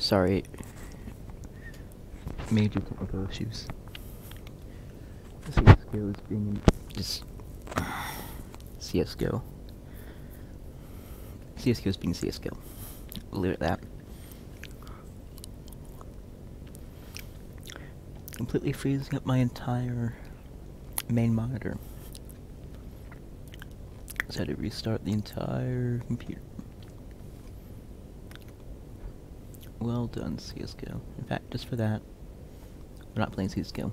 sorry. Major technical issues. CSGO is being just CSGO. CSGO is being CSGO. We'll leave it at that. Completely freezing up my entire main monitor. So I had to restart the entire computer. Well done, CSGO. In fact, just for that, we're not playing CSGO.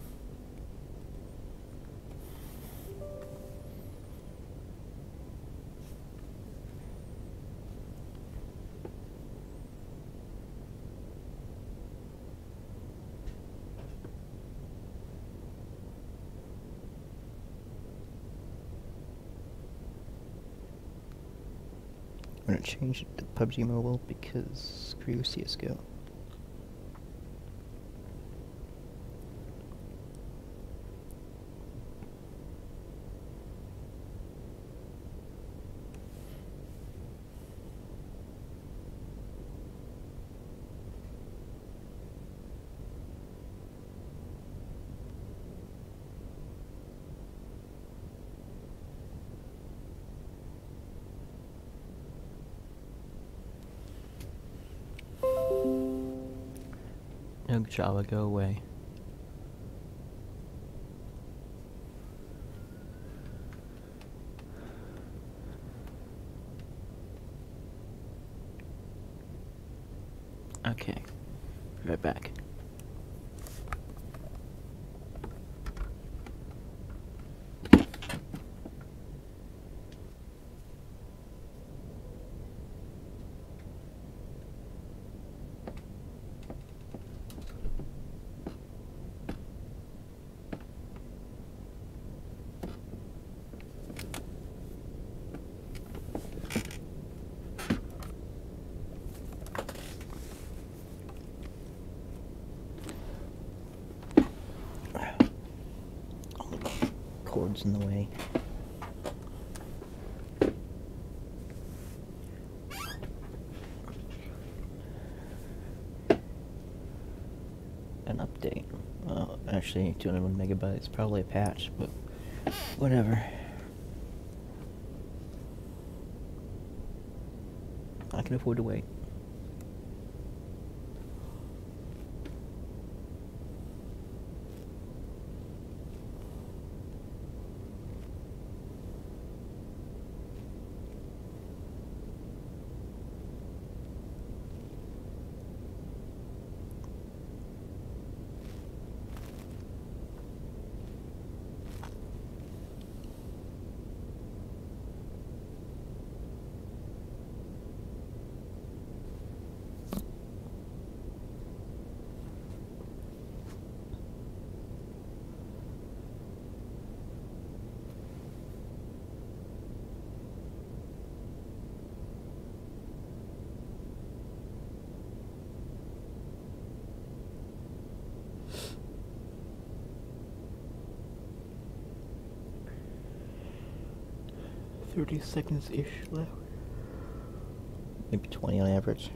I'm gonna change it to PUBG Mobile because screw CSGO. No, Java, go away. Okay, be right back. Cords in the way. An update. Well, actually, 201 megabytes, probably a patch, but whatever. I can afford to wait. $30 seconds-ish left. Maybe 20 on average.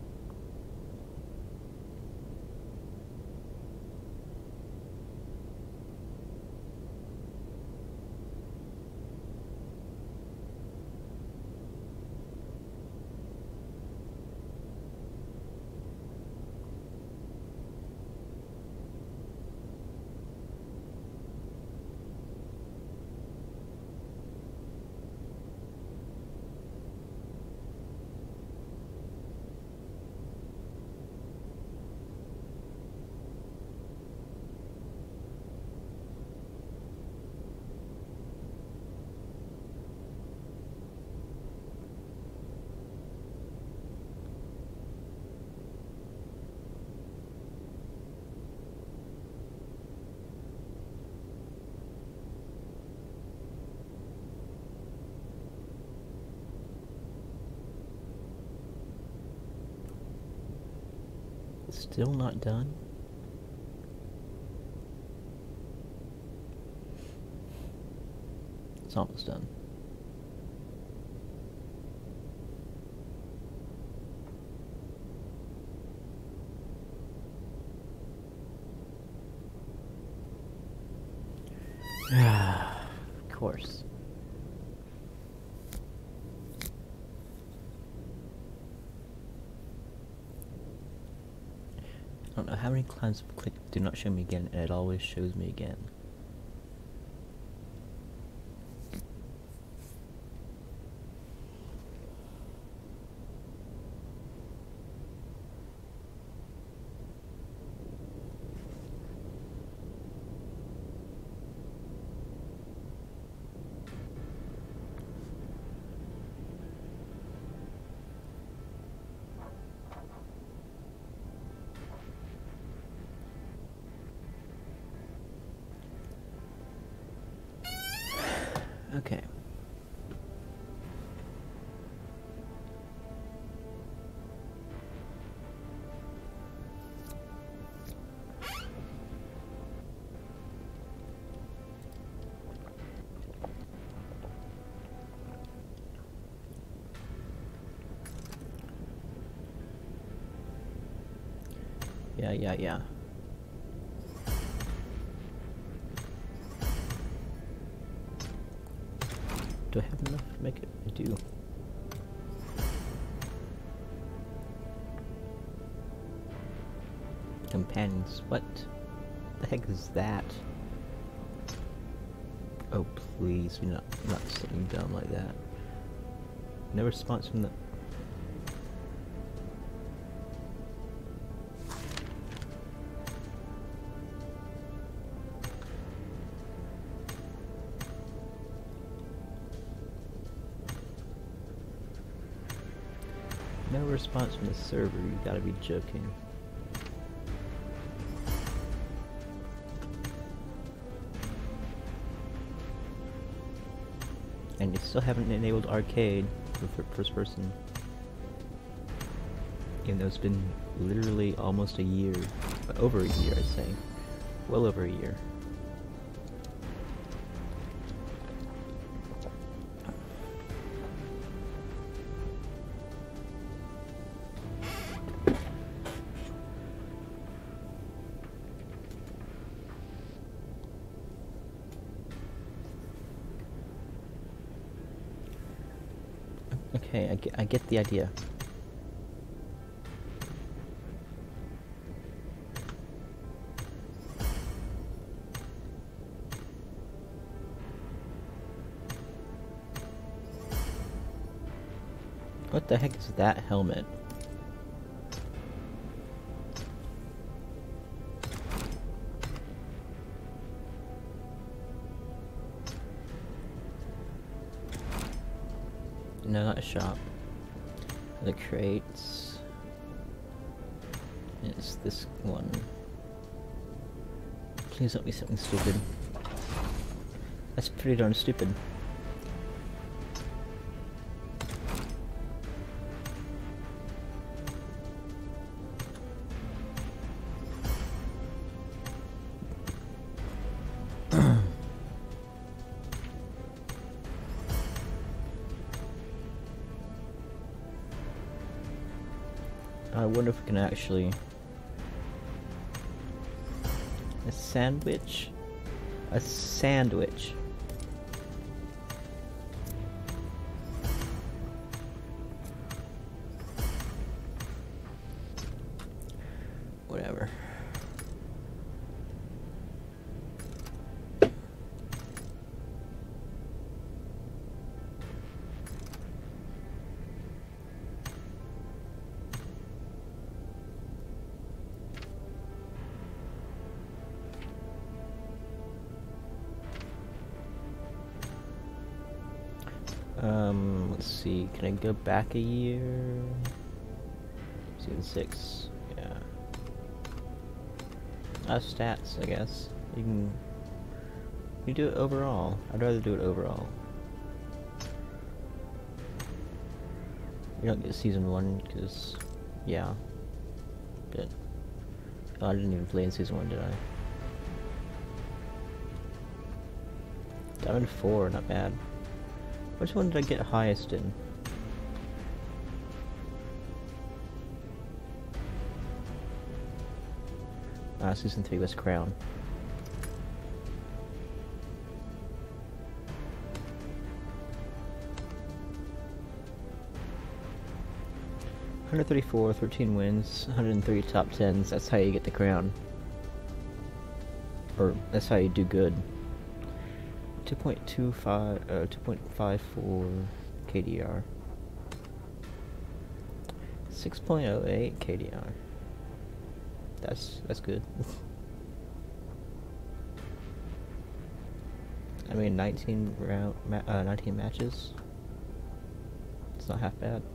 Still not done? It's almost done. Of course. I don't know how many clients click do not show me again, and it always shows me again. Okay. Yeah. Do I have enough to make it? I do. Companions. What the heck is that? Oh, please, you're not sitting dumb like that. No response from the... No response from the server, you gotta be joking. And you still haven't enabled arcade for first person. Even though it's been literally almost a year. Over a year, I'd say. Well over a year. Okay, I get the idea. What the heck is that helmet? No, not a shop. The crates. It's this one. Please don't be something stupid. That's pretty darn stupid. I wonder if we can actually... A sandwich? A sandwich. Whatever. Let's see, can I go back a year? Season 6, yeah. Stats, I guess. You do it overall. I'd rather do it overall. You don't get season 1, because, yeah. But, oh, I didn't even play in season 1, did I? Diamond 4, not bad. Which one did I get highest in? Season 3 was Crown. 134, 13 wins, 103 top 10s. That's how you get the crown. Or that's how you do good. 2.54 KDR. 6.08 KDR. That's good. I mean, 19 matches. It's not half bad.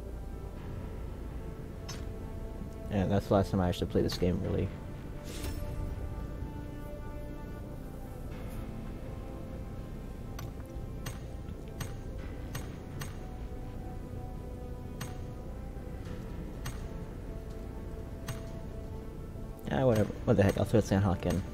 And that's the last time I actually played this game, really. Ah, whatever. What the heck, I'll throw Sandhawk in.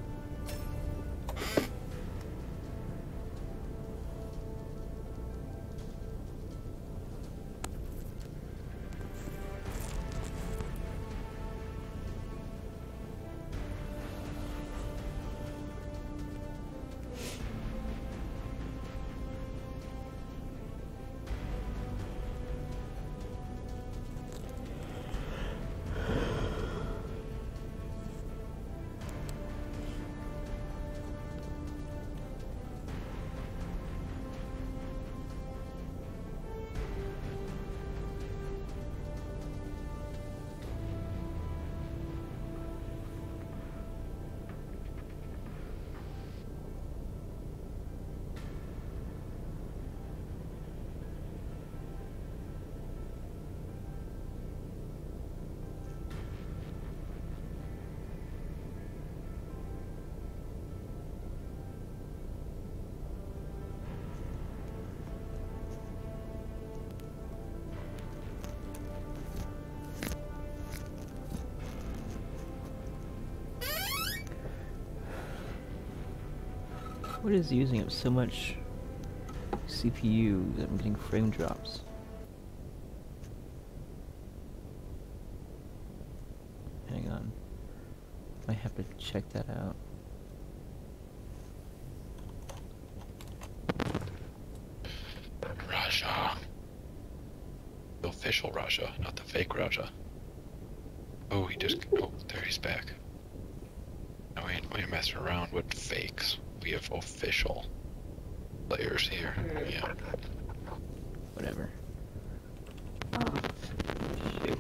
What is using up so much CPU that I'm getting frame drops? Hang on. Might have to check that out. Russia. The official Russia, not the fake Russia. Oh, there he's back. No, we ain't messing around with fakes. We have official players here. Yeah. Whatever. Oh, shoot.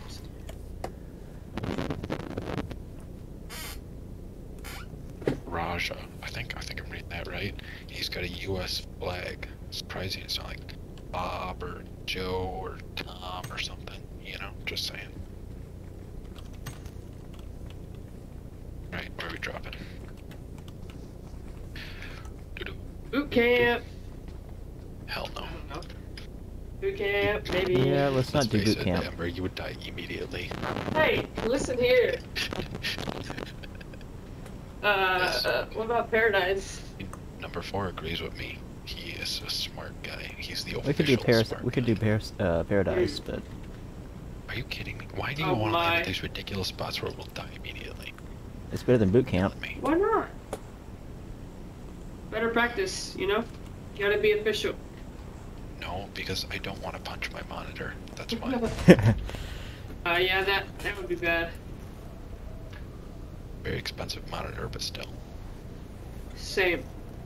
Raja. I think I'm reading that right. He's got a U.S. flag. Surprising it's not like Bob or Joe or Tom or something. You know, just saying. Right, where are we dropping? Boot camp. Hell no. I don't know. Boot camp, maybe. Yeah, let's not do face boot it, camp. Amber, you would die immediately. Hey, listen here. What about Paradise? Number 4 agrees with me. He is a smart guy. He's the official We could do Paris. smart We could guy. do Paradise, but Are you kidding me? Why do you Oh want to land my. at these ridiculous spots where we'll die immediately? it's better than boot camp. Killing me. Why not? Better practice, you know? You gotta be official. No, because I don't want to punch my monitor. That's why. Yeah, that would be bad. Very expensive monitor, but still. Same.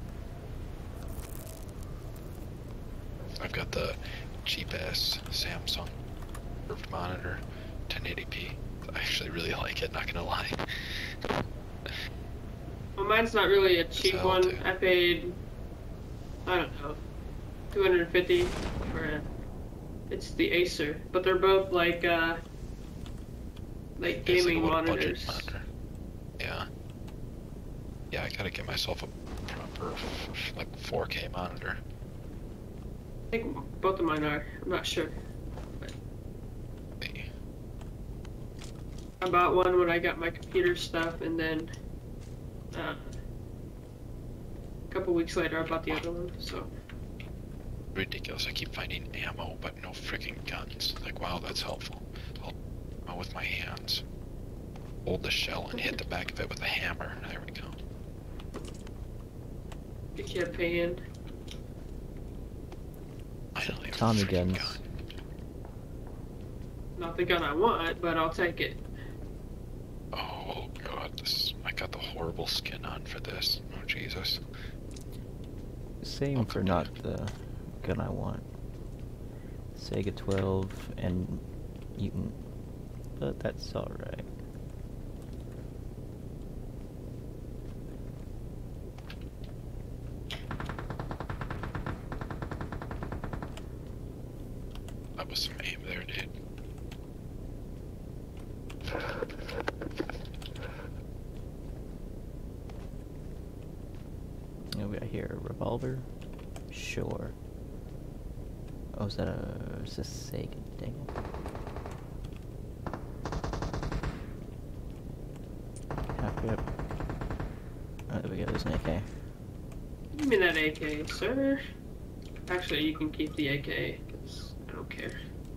I've got the cheap-ass Samsung curved monitor, 1080p. I actually really like it, not gonna lie. Well, mine's not really a cheap So, one. dude. I paid, I don't know, 250 for it. It's the Acer, but they're both like It's like gaming a little budget monitors. monitor. Yeah. Yeah, I gotta get myself a proper, like, 4K monitor. I think both of mine are. I'm not sure. Hey, I bought one when I got my computer stuff, and then a couple weeks later I bought the other one. So ridiculous. I keep finding ammo, but no freaking guns. Like, wow, that's helpful. I'll with my hands. Hold the shell and hit the back of it with a hammer. There we go. the campaign. Finally, a Tommy freaking guns. gun. Not the gun I want, but I'll take it. Oh god, I got the horrible skin on for this. Oh Jesus. Same for not the gun I want. Sega 12 and Mutant, but that's alright. That was some aim there, dude. We got here a revolver. Sure. Oh, is that a Sega? Dang it. Halfway up. Oh, there we go. There's an AK. Give me that AK, sir. Actually, you can keep the AK, because I don't care.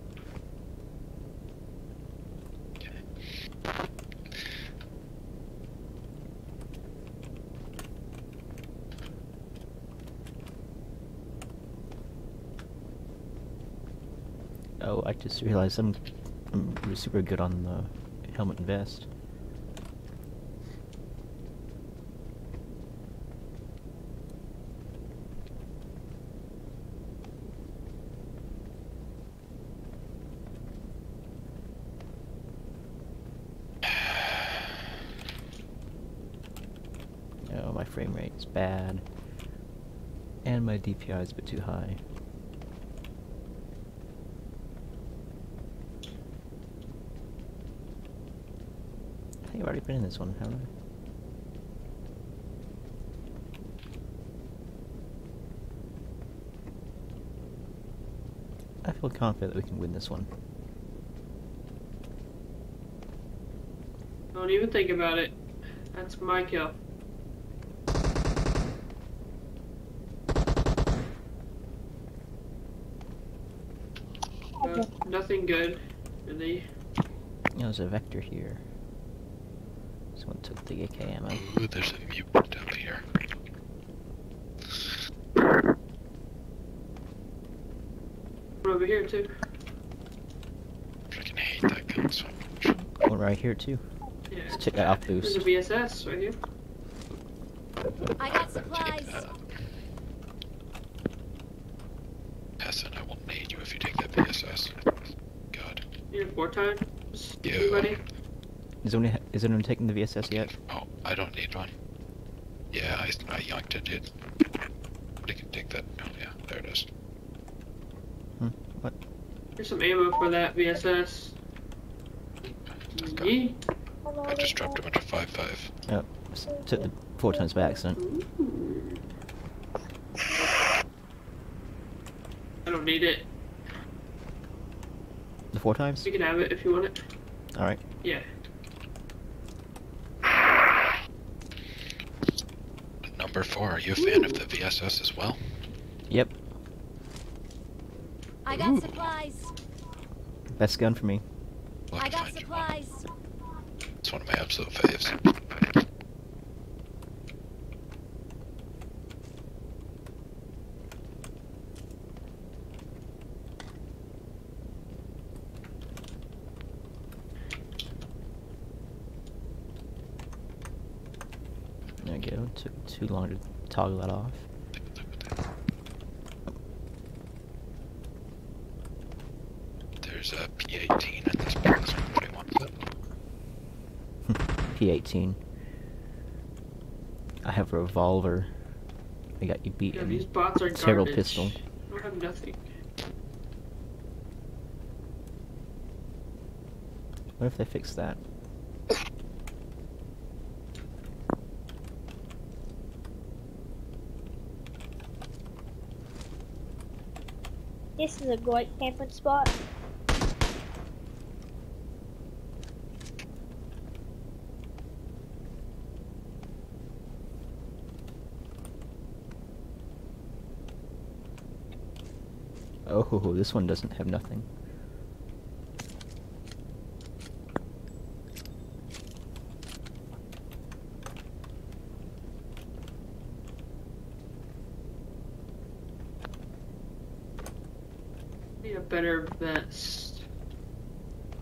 Oh, I just realized I'm super good on the helmet and vest. Oh, my frame rate is bad. And my DPI is a bit too high. I think I've already been in this one, haven't I? I feel confident that we can win this one. Don't even think about it. That's my kill. Nothing good, really. There's a Vector here. Someone took the AK ammo. Ooh, there's a mutant out here. One over here, too. Freaking hate that gun so much. One right here too. Yeah. Let's check that out There's boost. a VSS right here. I got supplies. Hassan, I will nade you if you take that VSS. God. Here, 4 times. Yeah. Everybody. Is anyone taking the VSS yet? Oh, I don't need one. Yeah, I yanked it, dude. But can take that. Oh, yeah, there it is. What? Here's some ammo for that VSS. Let's go. Yeet. I just dropped a bunch of 5.5. Oh, took the 4 times by accident. I don't need it. The 4 times? You can have it if you want it. Alright. Yeah. Number 4, are you a fan of the VSS as well? Yep. I got supplies. Best gun for me. We'll I have to got find you one. supplies. It's one of my absolute faves. There we go. Took too long to toggle that off. There's a P18 in this box. Nobody wants it. P18. I have a revolver. I got you beat Yeah, in these bots are several garbage. pistol. I don't have nothing. What if they fix that? This is a great camping spot. Oh, this one doesn't have nothing. Need a better vest.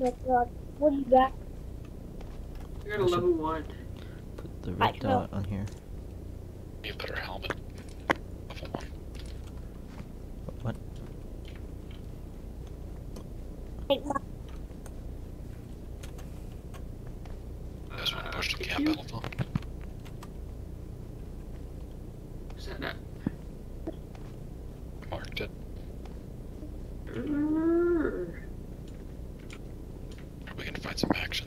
What do you got? I got a I should- level 1. Put the I red know. dot on here. Need a better helmet. Level 1. What? Take my You guys want to push the camp alpha? Is that not? Marked it. We can find some action.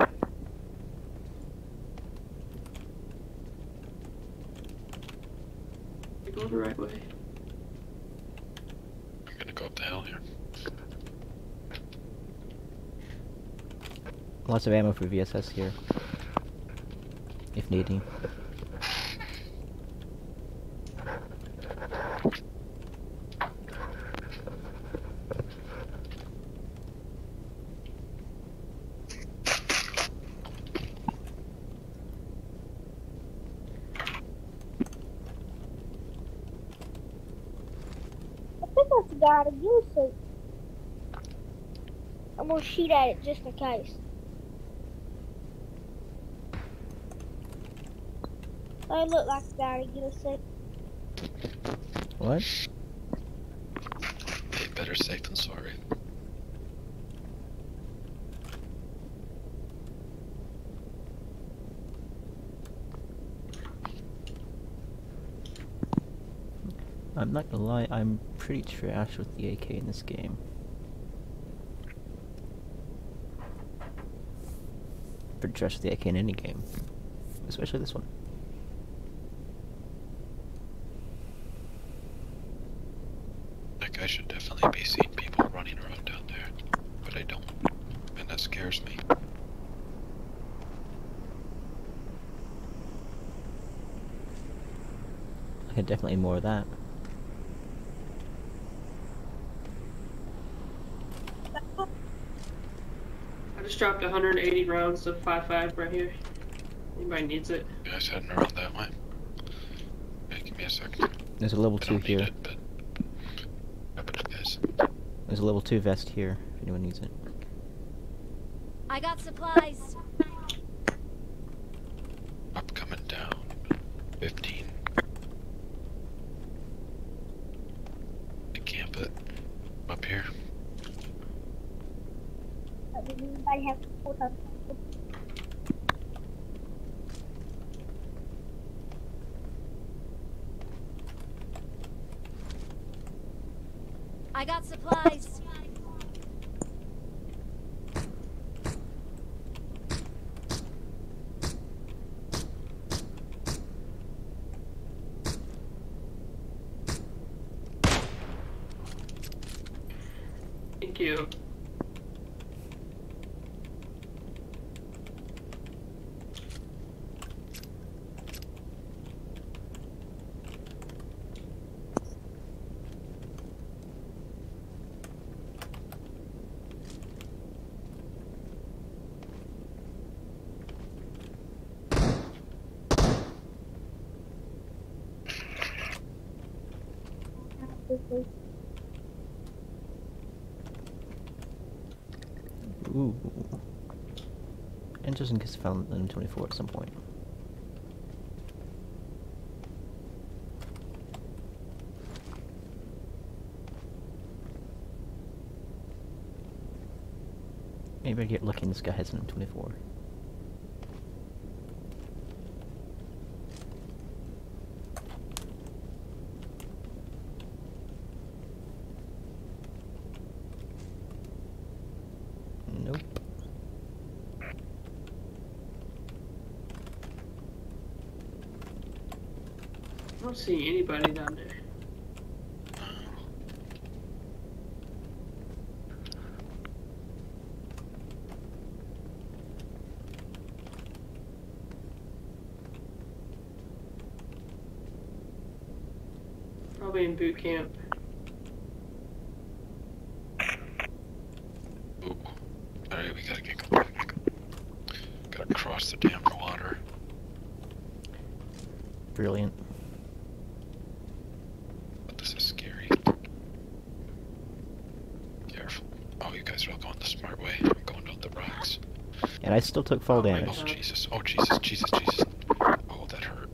You're going the right way. I'm gonna go up the hill here. Lots of ammo for VSS here. If needing. I think that's the guy to use it. I'm gonna shoot at it just in case. I look like the guy to use it. What? Hey, better safe than sorry. I'm not gonna lie, I'm pretty trash with the AK in this game. Pretty trash with the AK in any game. Especially this one. Like, I should definitely be seeing people running around down there, but I don't, and that scares me. I could definitely more of that. I just dropped 180 rounds of 5.5 right here. Anybody needs it? You guys heading around that way? Okay, give me a second. There's a level I 2 don't need here. it, but... Grab it, guys. There's a level 2 vest here, if anyone needs it. I got supplies. Up, coming down. 15. I camp it. Up here. Does anybody have to put on? I got supplies. Thank you. Ooh. And just in case I found an M24 at some point. Maybe I get lucky and this guy has an M24. Nope. I don't see anybody down there. Probably in boot camp. Ooh. Alright, we gotta get going. Gotta cross the damn water. Brilliant. But this is scary. Careful. Oh, you guys are all going the smart way. I'm going the thanks. And I still took fall Oh my damage. Oh, Jesus. Oh, Jesus, Jesus, Jesus. Oh, that hurt.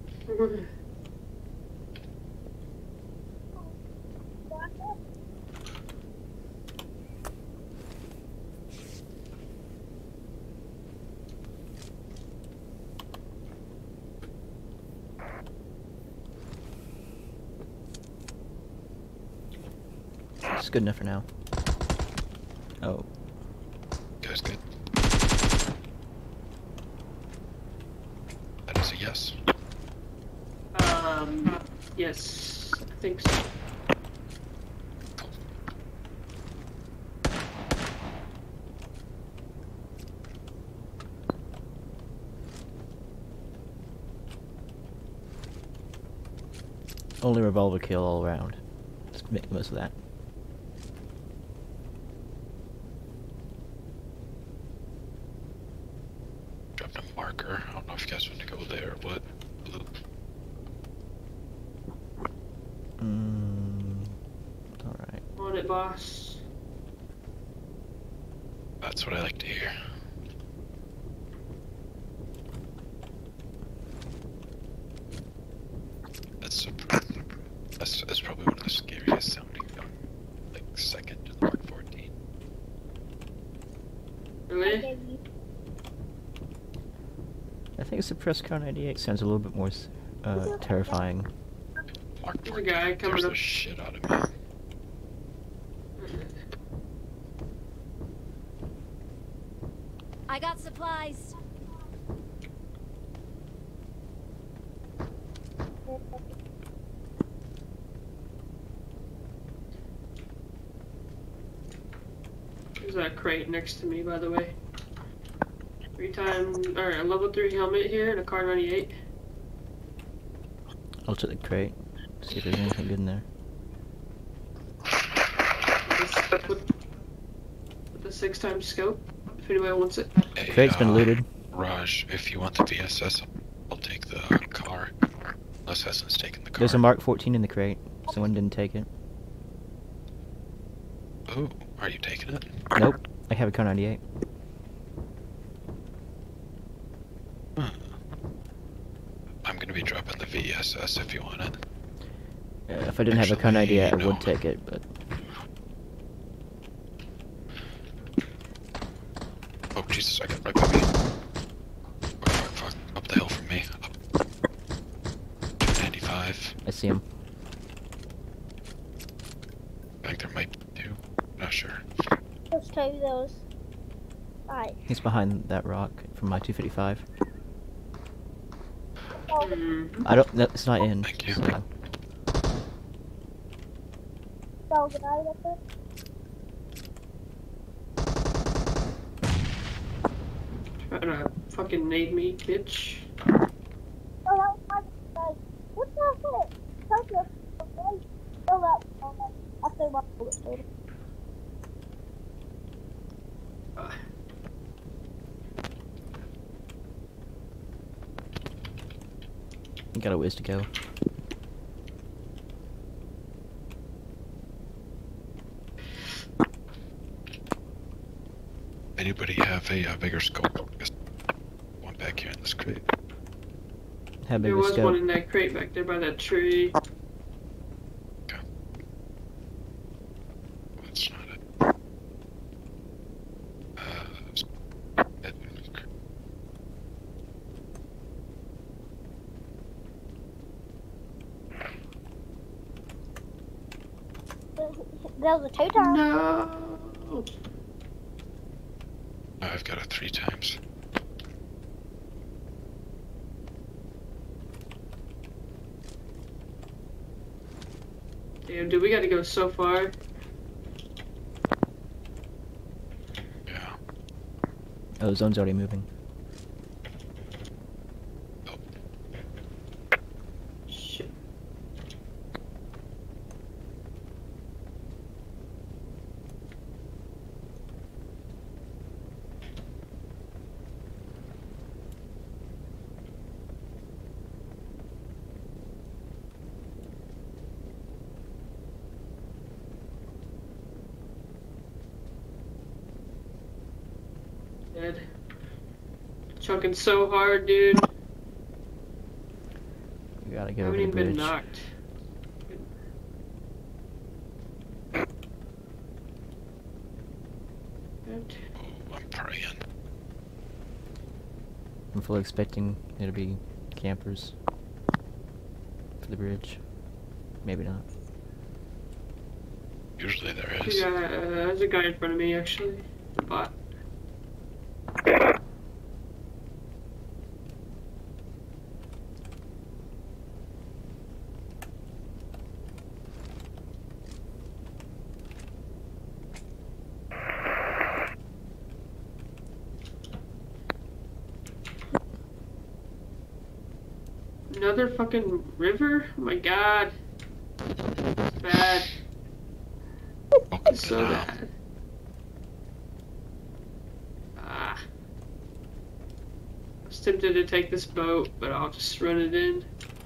It's good enough for now. Oh. Guys, good. That is a yes. Yes, I think so. Only revolver kill all around. Let's make the most of that. Dropped a marker. I don't know if you guys want to go there or what. Blue. Alright. On it, boss. That's what I like to hear. That's probably one of the scariest sounding, like, second to the Mark 14. Really? I think suppressed Kar 98 sounds a little bit more terrifying. Mark There's a 14 guy coming scares up. the shit out of me. I got supplies. There's that crate next to me, by the way. A level 3 helmet here and a Kar 98. I'll check the crate. See if there's anything good in there. With the 6x scope, if anybody wants it. Hey, Crate's been looted. Raj, if you want the VSS, I'll take the car. Unless Hessen's taking the car. There's a Mark 14 in the crate. Someone didn't take it. Oh, are you taking it? Nope. I have a Kar 98. I'm gonna be dropping the VSS if you want it. If I didn't have a Kar 98, I no. would take it, but... Oh, Jesus, I got right by me. Fuck. Up the hill from me. Up. 295. I see him. I think there might be two. Not sure. Let's try those. Alright. He's behind that rock from my 255. I don't... No, it's not in. Thank you. So. So, can I get this? Trying to fucking nade me, bitch. Oh, that was my mistake. What the heck? Tell me, okay? Fill up. I say my bullet later. You got a ways to go. Anybody have a bigger scope? Just one back here in this crate. How big There a was scope? one in that crate back there by that tree. Okay. That's not it. That was a 2-time. No. I've got it 3 times. Damn, dude, we gotta go so far. Yeah. Oh, the zone's already moving. Oh, Shit. Dead. Chucking so hard, dude. You gotta I get over haven't the even been bridge. knocked. Good. Oh, I'm praying. I'm fully expecting there to be campers for the bridge. Maybe not. Usually there is. Yeah, there's a guy in front of me, actually. The bot. Another fucking river? Oh my god. It's bad. Welcome It's to so now. bad. Ah. I was tempted to take this boat, but I'll just run it in.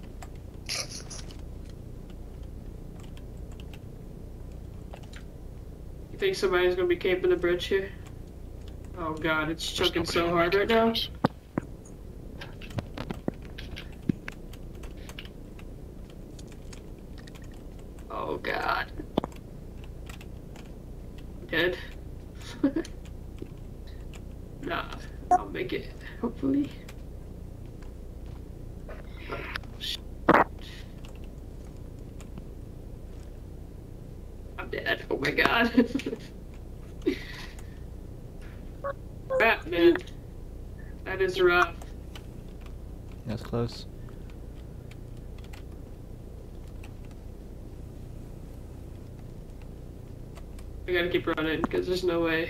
You think somebody's gonna be camping the bridge here? Oh god, it's There's chucking nobody so on hard my right now. cameras. Oh god. Dead. Nah, I'll make it, hopefully. Oh, shit. I'm dead. Oh my god. Crap, man. That is rough. That's close. I gotta keep running, because there's no way.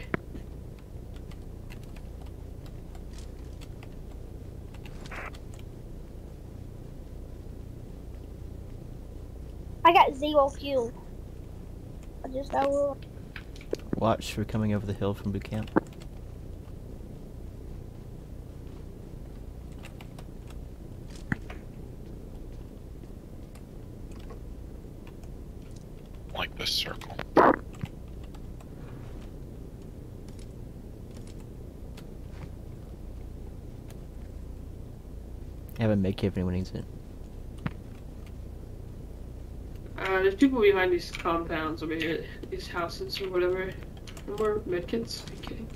I got 0 fuel. I will. Watch, we're coming over the hill from boot camp. Like this circle. I have a med kit if anyone needs it. There's people behind these compounds over here, these houses or whatever. No more medkits? Are you kidding?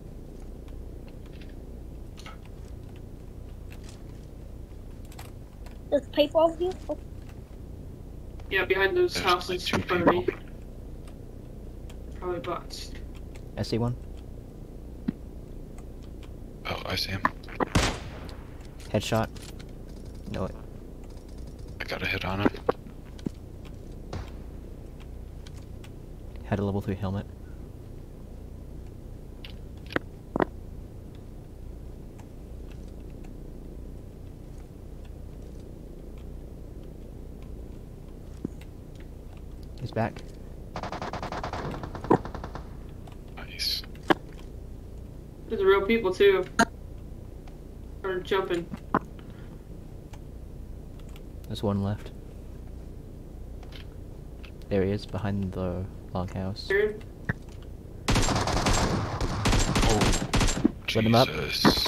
There's people over here. Oh, Yeah, behind those There's houses like 2 in front of me. people. Probably bots. I see one. Oh, I see him. Headshot. No, I got a hit on him. had a level 3 helmet. He's back. Nice. There's real people too. Are jumping. There's one left. There he is, behind the longhouse. Here. Oh, Let him up. Jesus.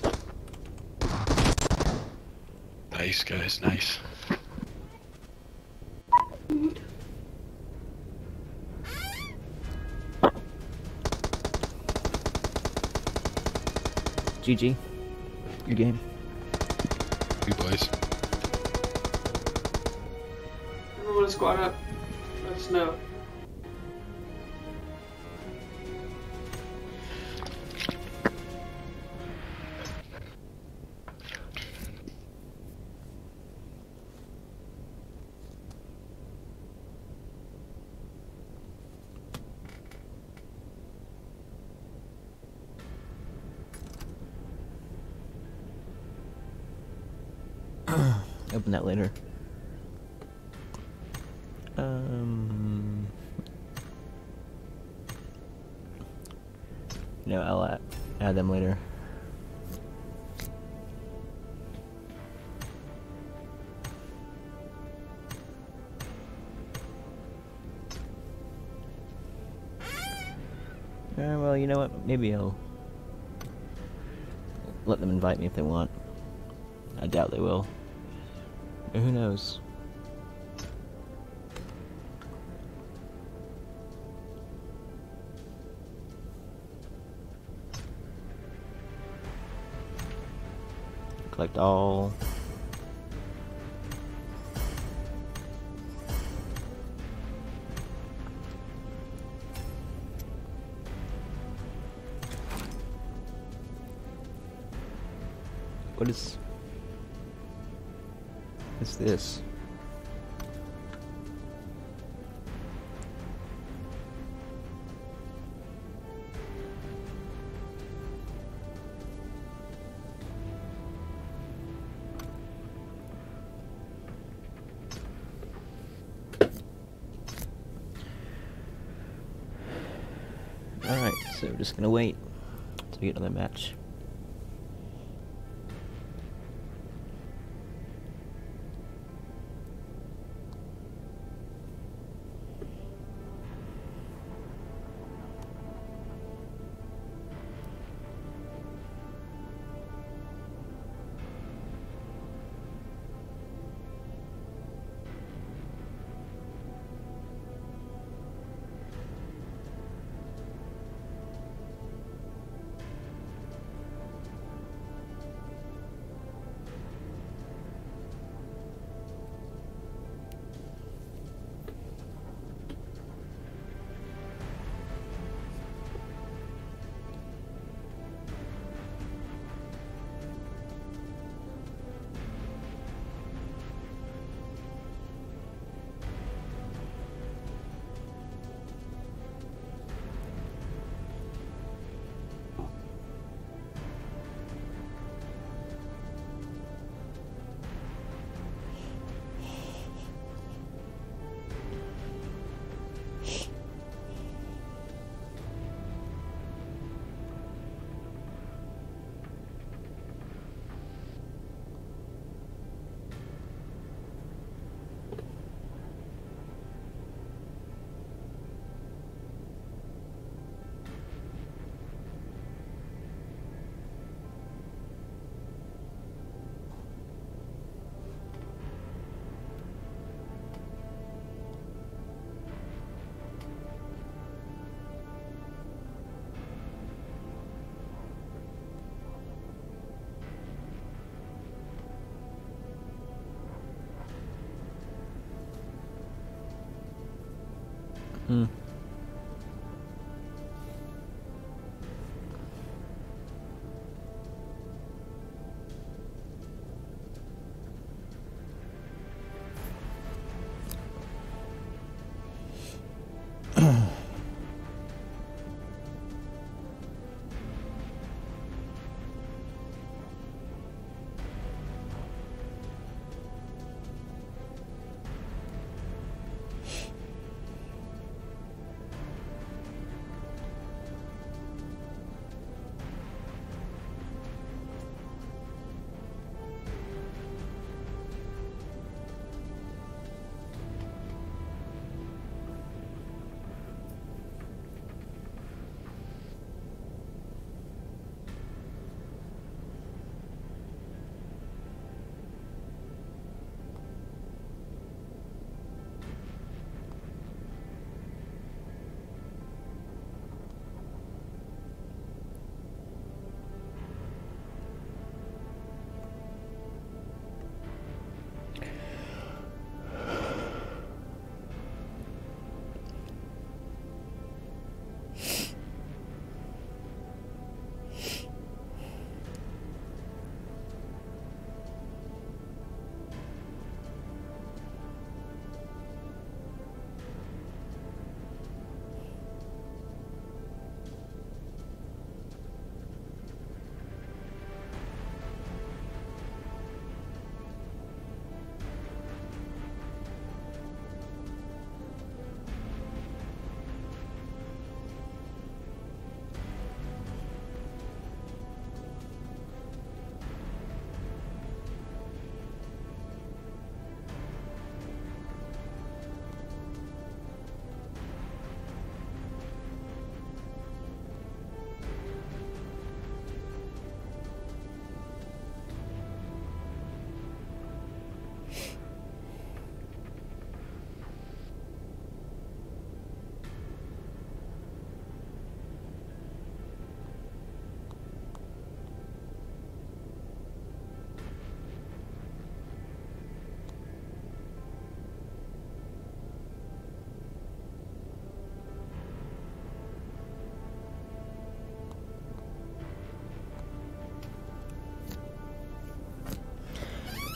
Nice, guys, nice. GG. Good game. You boys. Everyone squad up. Let us know. Open that later. No, I'll add them later. Well, you know what? Maybe I'll let them invite me if they want. I doubt they will. But who knows? Collect all. What's this? Alright, so we're just gonna wait till we get another match. Hmm.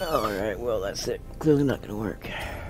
Alright, well that's it. Clearly not gonna work.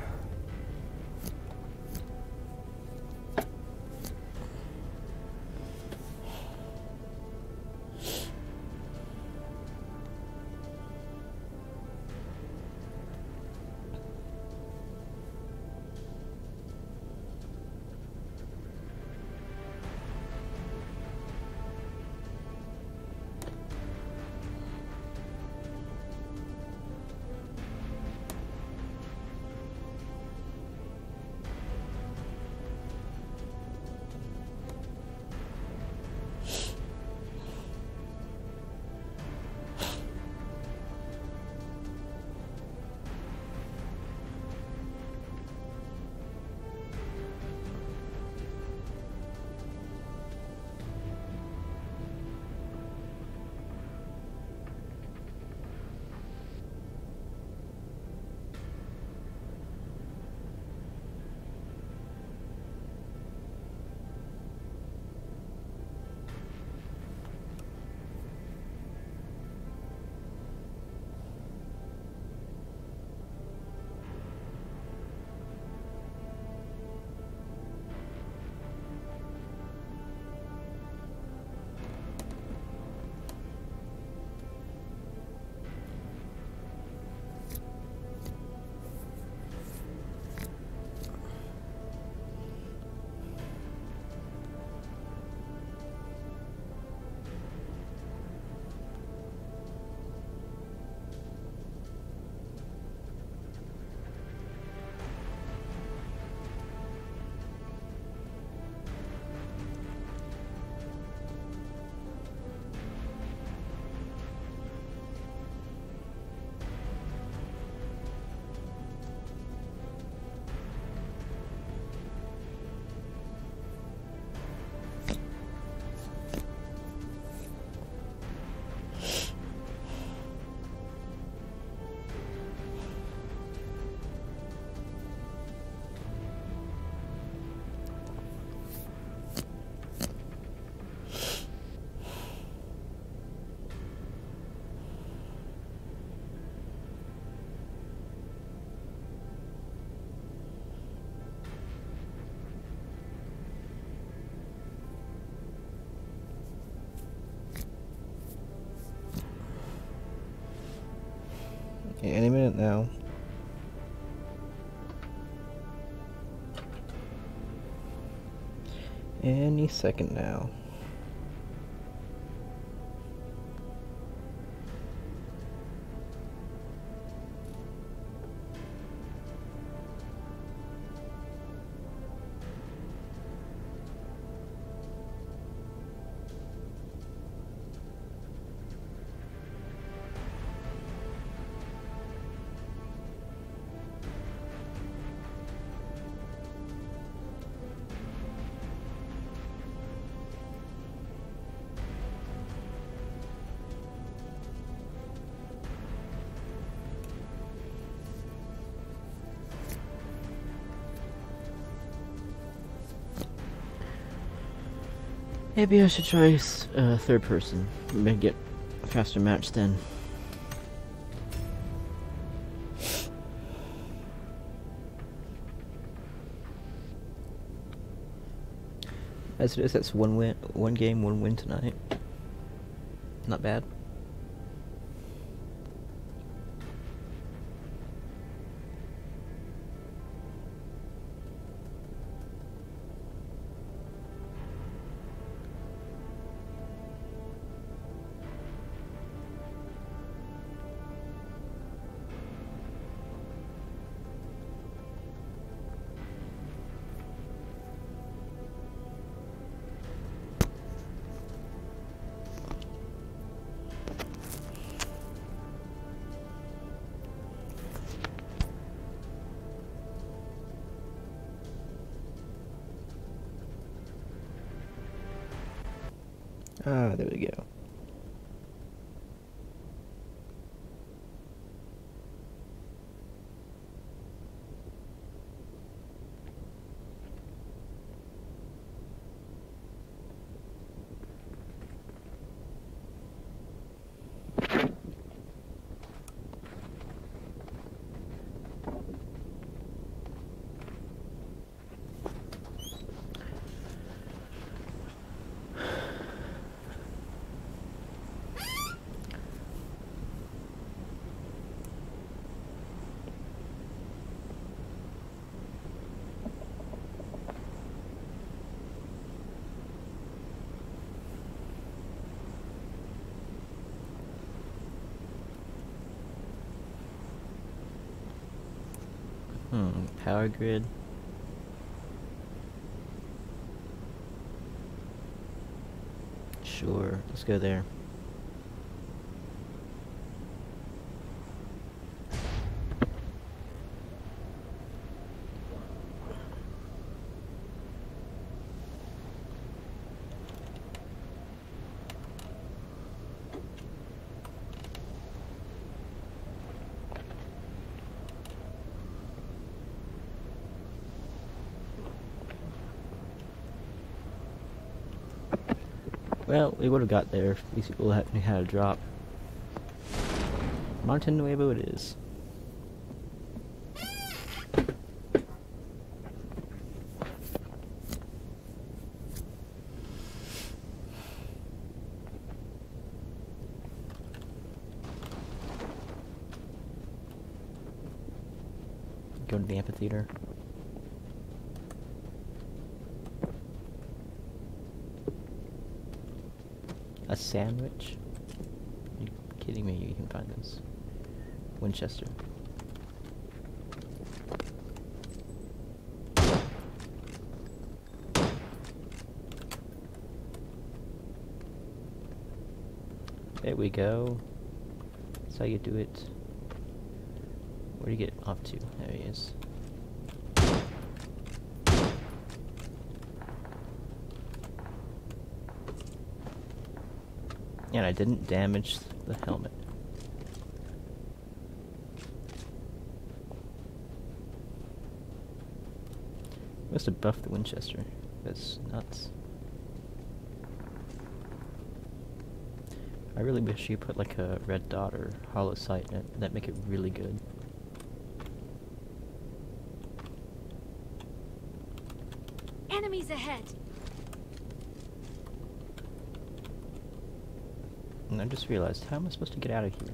Any minute now. Any second now. Maybe I should try third person. Maybe get a faster match then. As it is, that's one game, one win tonight. Not bad. Ah, there we go. Power grid. Sure, let's go there. Well, we would have got there if these people had a drop. Monte Nuevo it is. Go to the amphitheater. A sandwich? Are you kidding me? You can find this. Winchester. There we go. That's how you do it. Where do you get off to? There he is. And I didn't damage the helmet. Must have buffed the Winchester. That's nuts. I really wish you put like a red dot or hollow sight in it. That'd make it really good. Enemies ahead. And I just realized, how am I supposed to get out of here?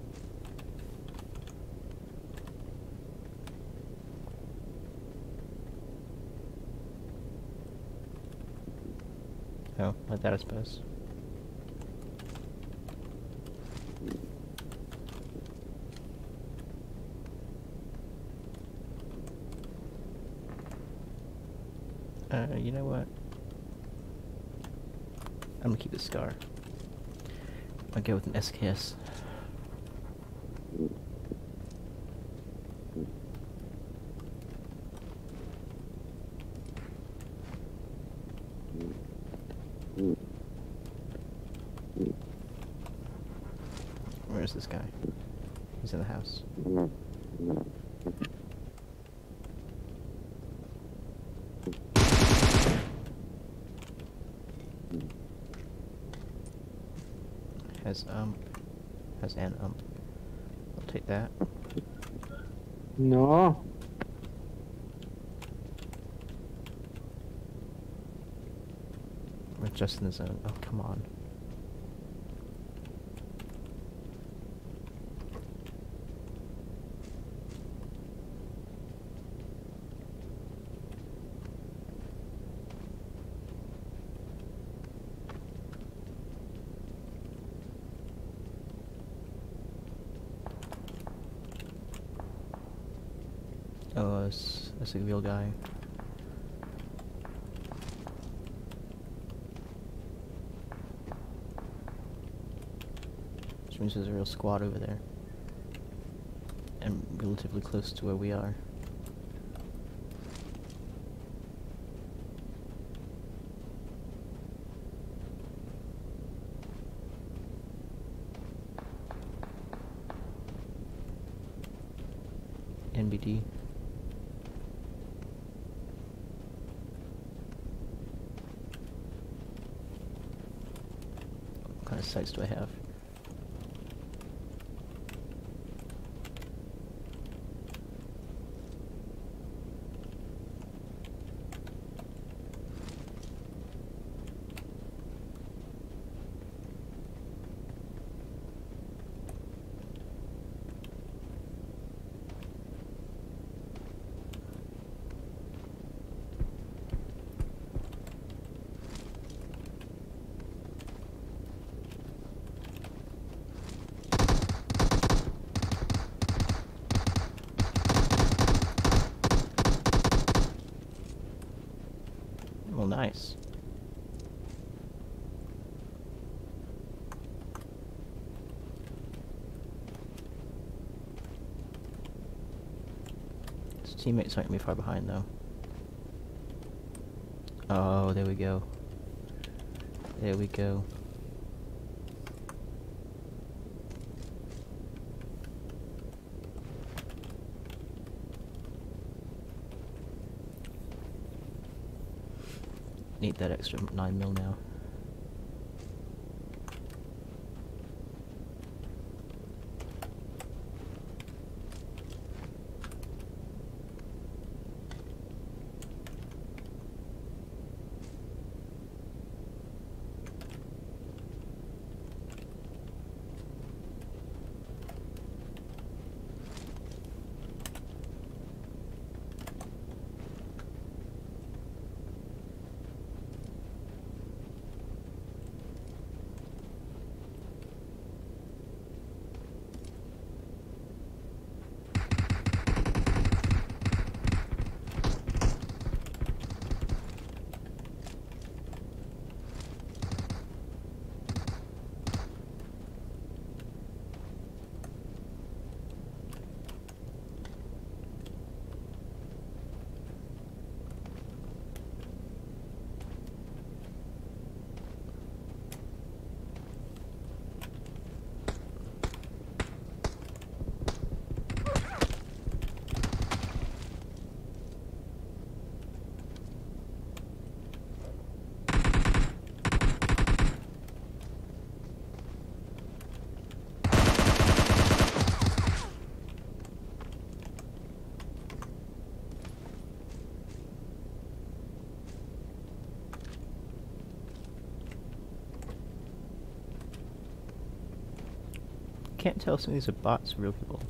Oh, like that I suppose. You know what? I'm gonna keep the scar. I'll go with an SKS. Where's this guy? He's in the house. Has an I'll take that. No. We're just in the zone. Oh, come on. Oh, that's a real guy. Which means there's a real squad over there. And relatively close to where we are. NBD. What kind of sights do I have? Oh, nice. His teammates aren't gonna be far behind, though. Oh, there we go. There we go. Need that extra 9mm now. Can't tell if some of these are bots or real people.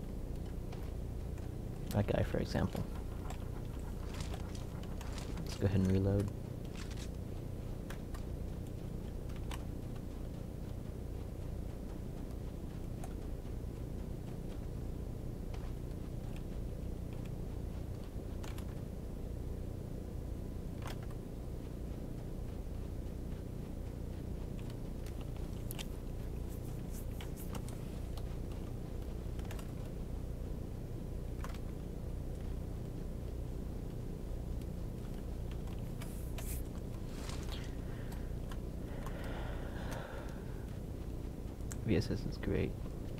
That guy, for example. Let's go ahead and reload. VSS is great.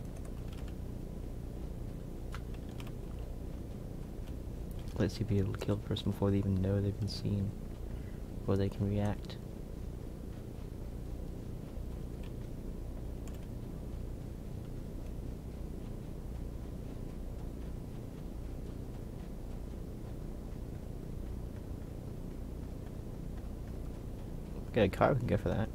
Lets you be able to kill the person before they even know they've been seen, before they can react. Got a car, we can go for that.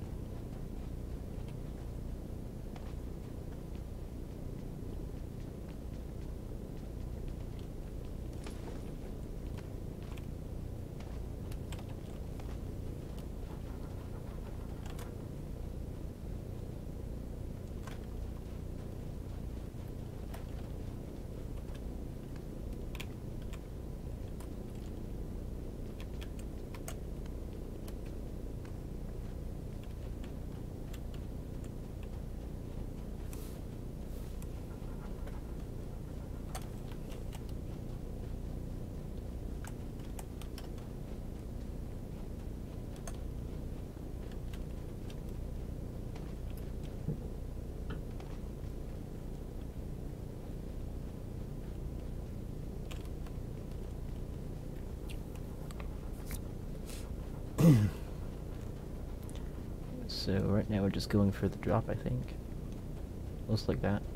So right now we're just going for the drop, I think. Looks like that.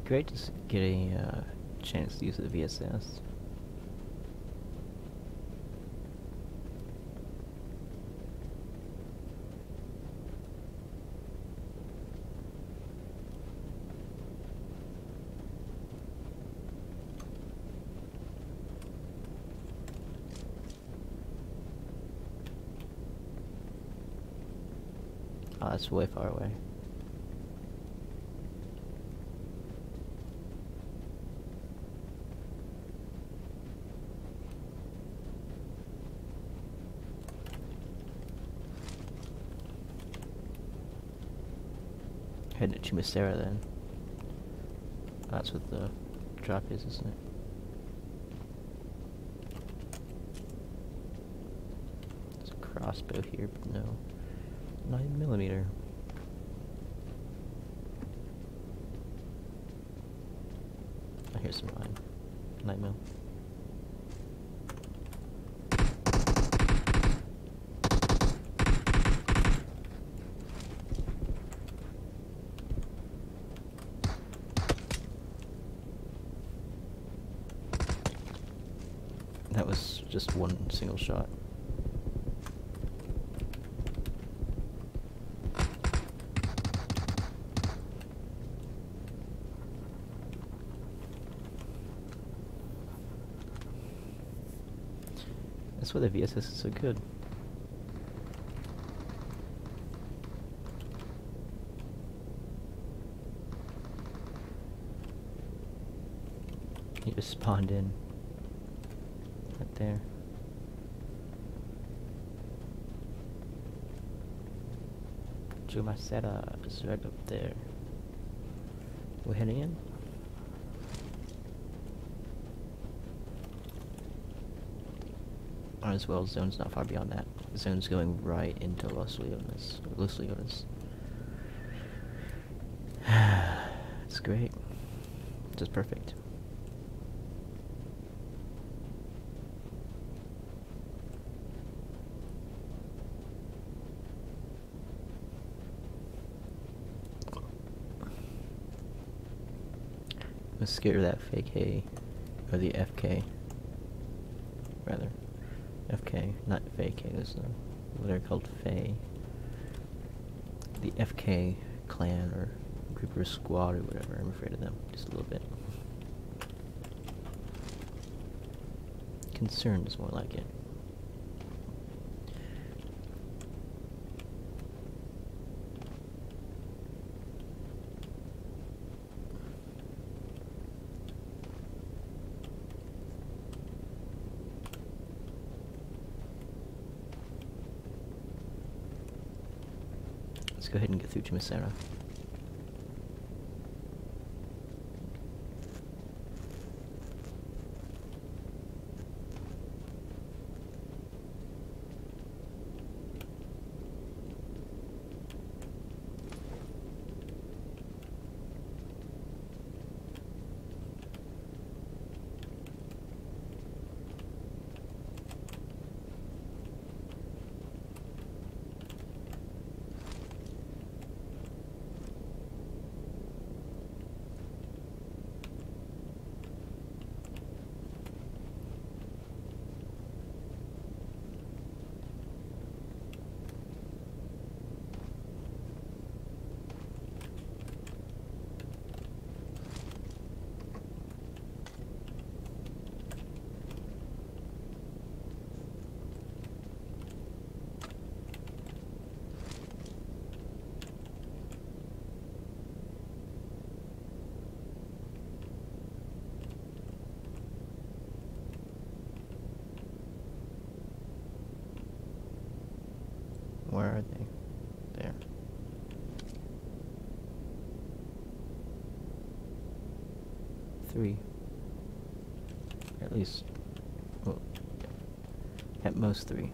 great to get a chance to use the VSS. Oh, that's way far away. Heading to Chimicera then. That's what the drop is, isn't it? There's a crossbow here, but no. 9mm. Oh, here's some 9mm. That was just one single shot. That's why the VSS is so good. He just spawned in. Right there. Chumacera is right up there. We're heading in? As well, zone's not far beyond that. The zone's going right into Los Leones. It's great. Just perfect. I'm scared of that fake hay, or the FK, rather. FK, not fake hay, it's what they're called Fae. The FK clan, or Creeper Squad, or whatever, I'm afraid of them, just a little bit. Concerned is more like it. Let's go ahead and get through Chimicera. Where are they? There. Three. At least. Well, at most three.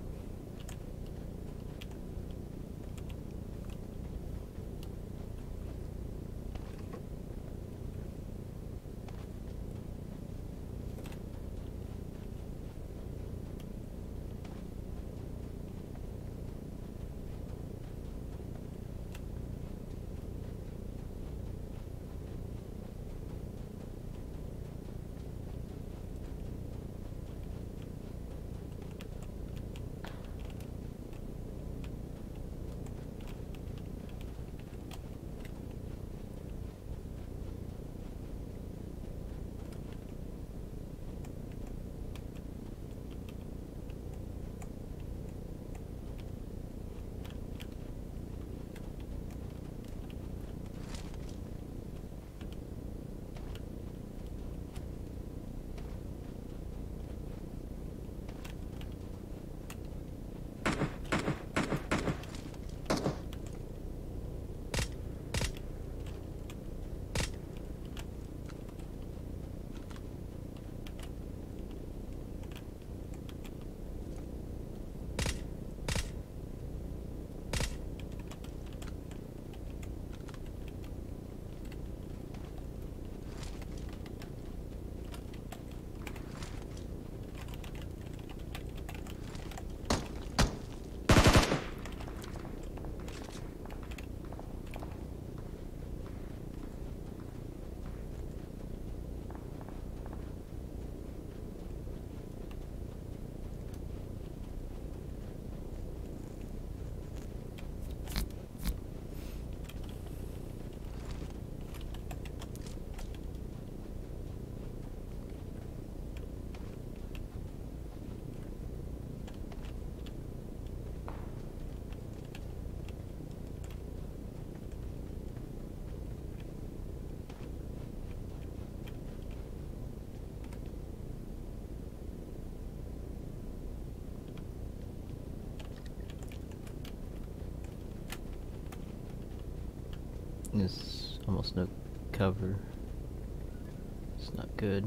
There's almost no cover. It's not good.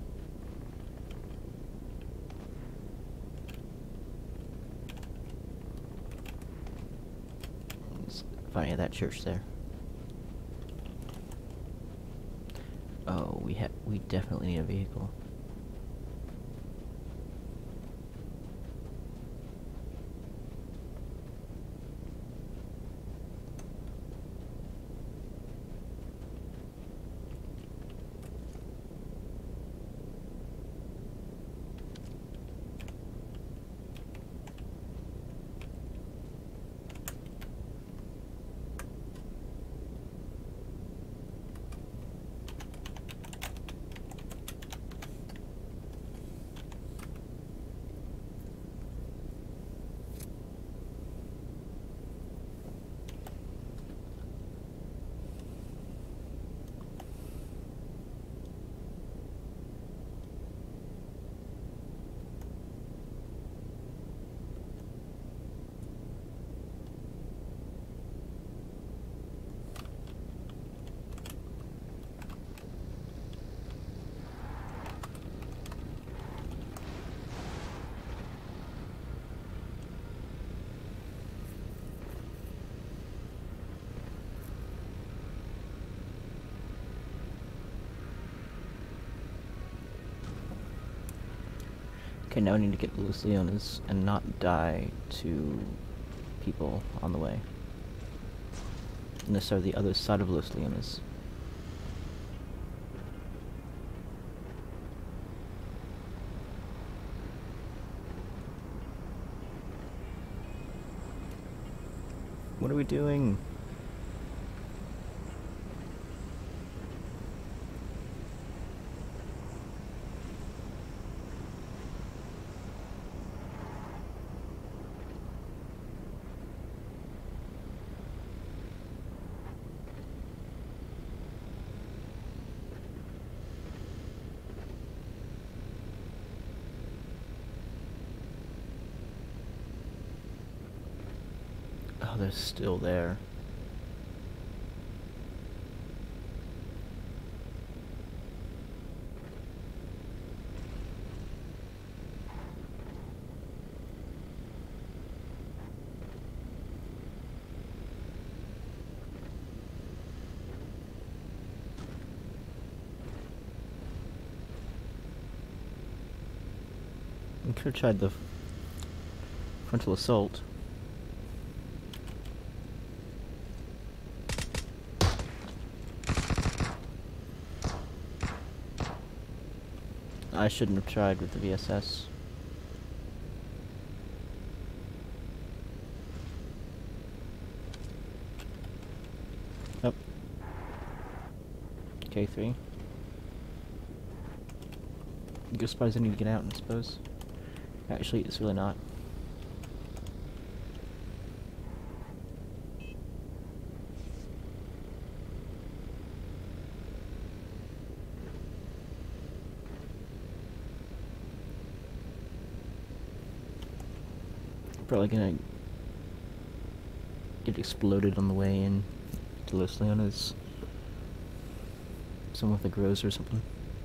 Let's find that church there. Oh, we definitely need a vehicle. Okay, now I need to get Los Leones and not die to people on the way. Necessarily the other side of Los Leones. What are we doing? Oh, they're still there. We could have tried the frontal assault. I shouldn't have tried with the VSS. Oh. K3. Good surprise I need to get out, I suppose. Actually, it's really not. Probably gonna get exploded on the way in to Los Leones. Someone with a Groza or something.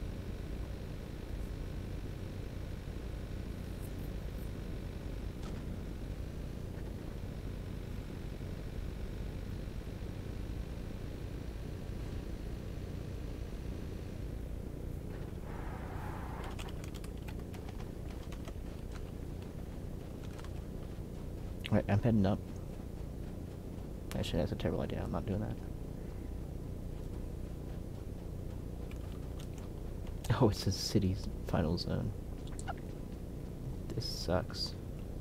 Alright, I'm heading up. Actually, that's a terrible idea. I'm not doing that. Oh, it says city's final zone. This sucks.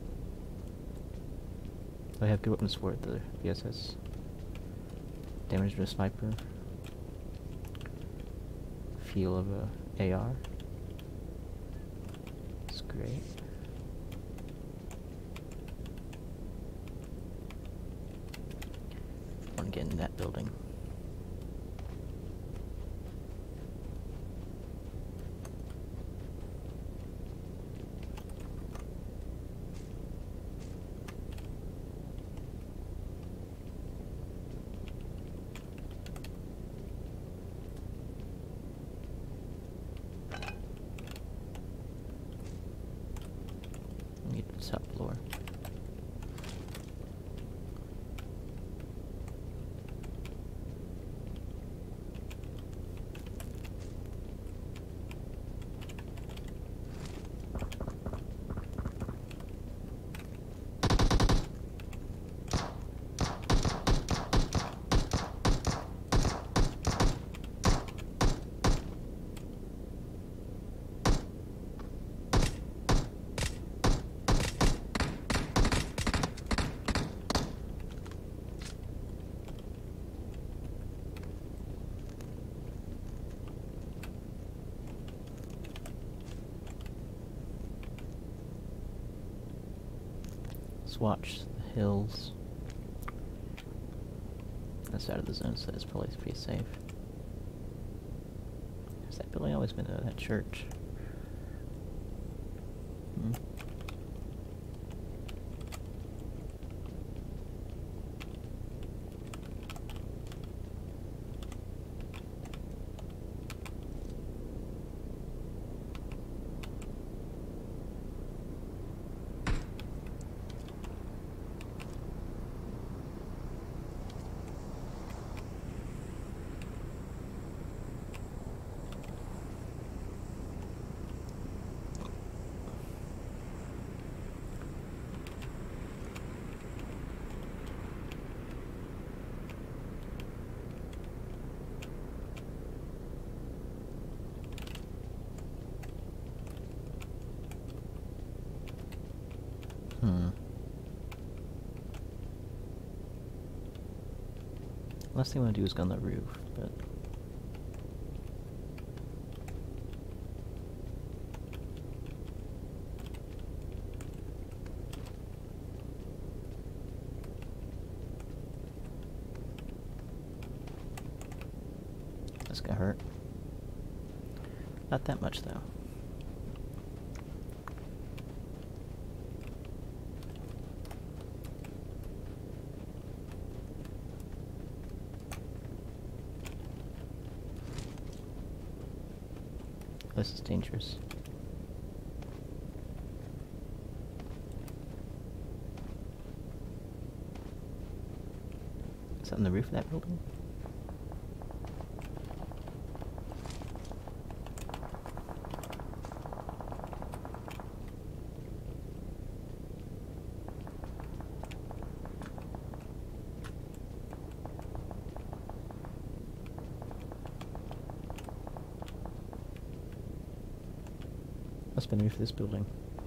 I have good weapons for it, the VSS. Damage to a sniper. Feel of a AR. It's great. I want to get in that building. top floor. Let's watch the hills. That's out of the zone, so it's probably pretty safe. Has that building always been that church? Hmm. Last thing I want to do is go on the roof, but... That's gonna hurt. Not that much, though. This is dangerous. Is that on the roof of that building? Must be the roof of this building.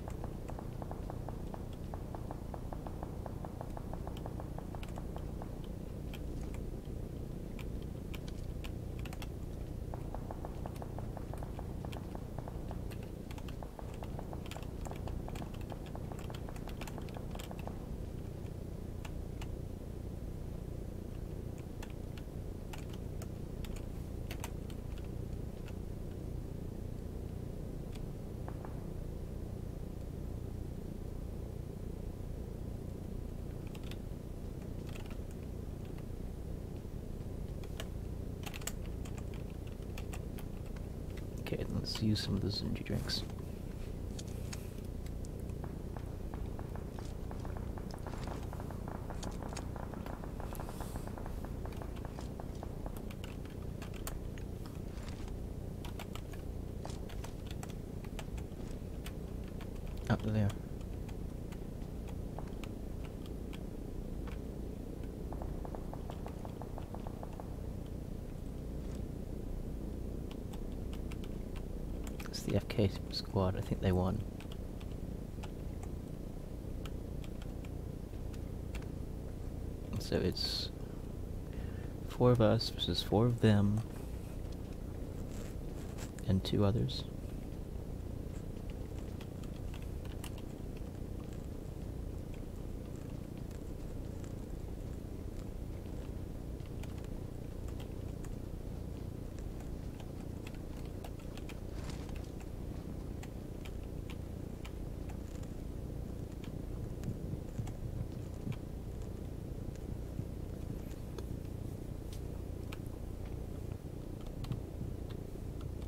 Okay, let's use some of those energy drinks. Up there. It's the FK squad. I think they won. So it's 4 of us versus 4 of them and 2 others.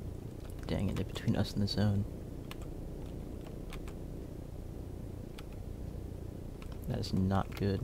Dang it, they're between us and the zone. That is not good.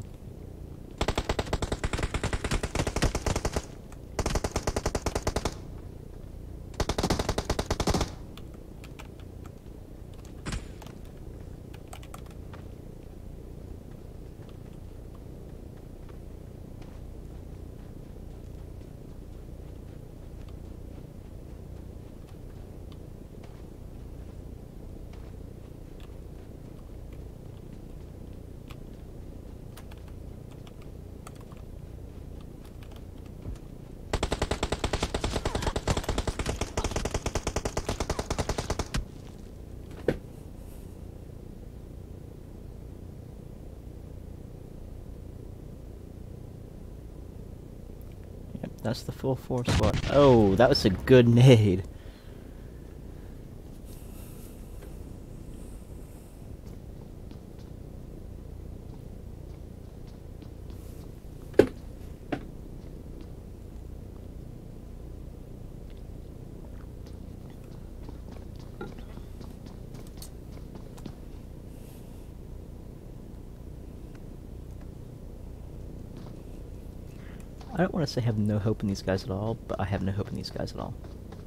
Yep, that's the full force squad. Oh, that was a good nade. I don't want to say I have no hope in these guys at all, but I have no hope in these guys at all.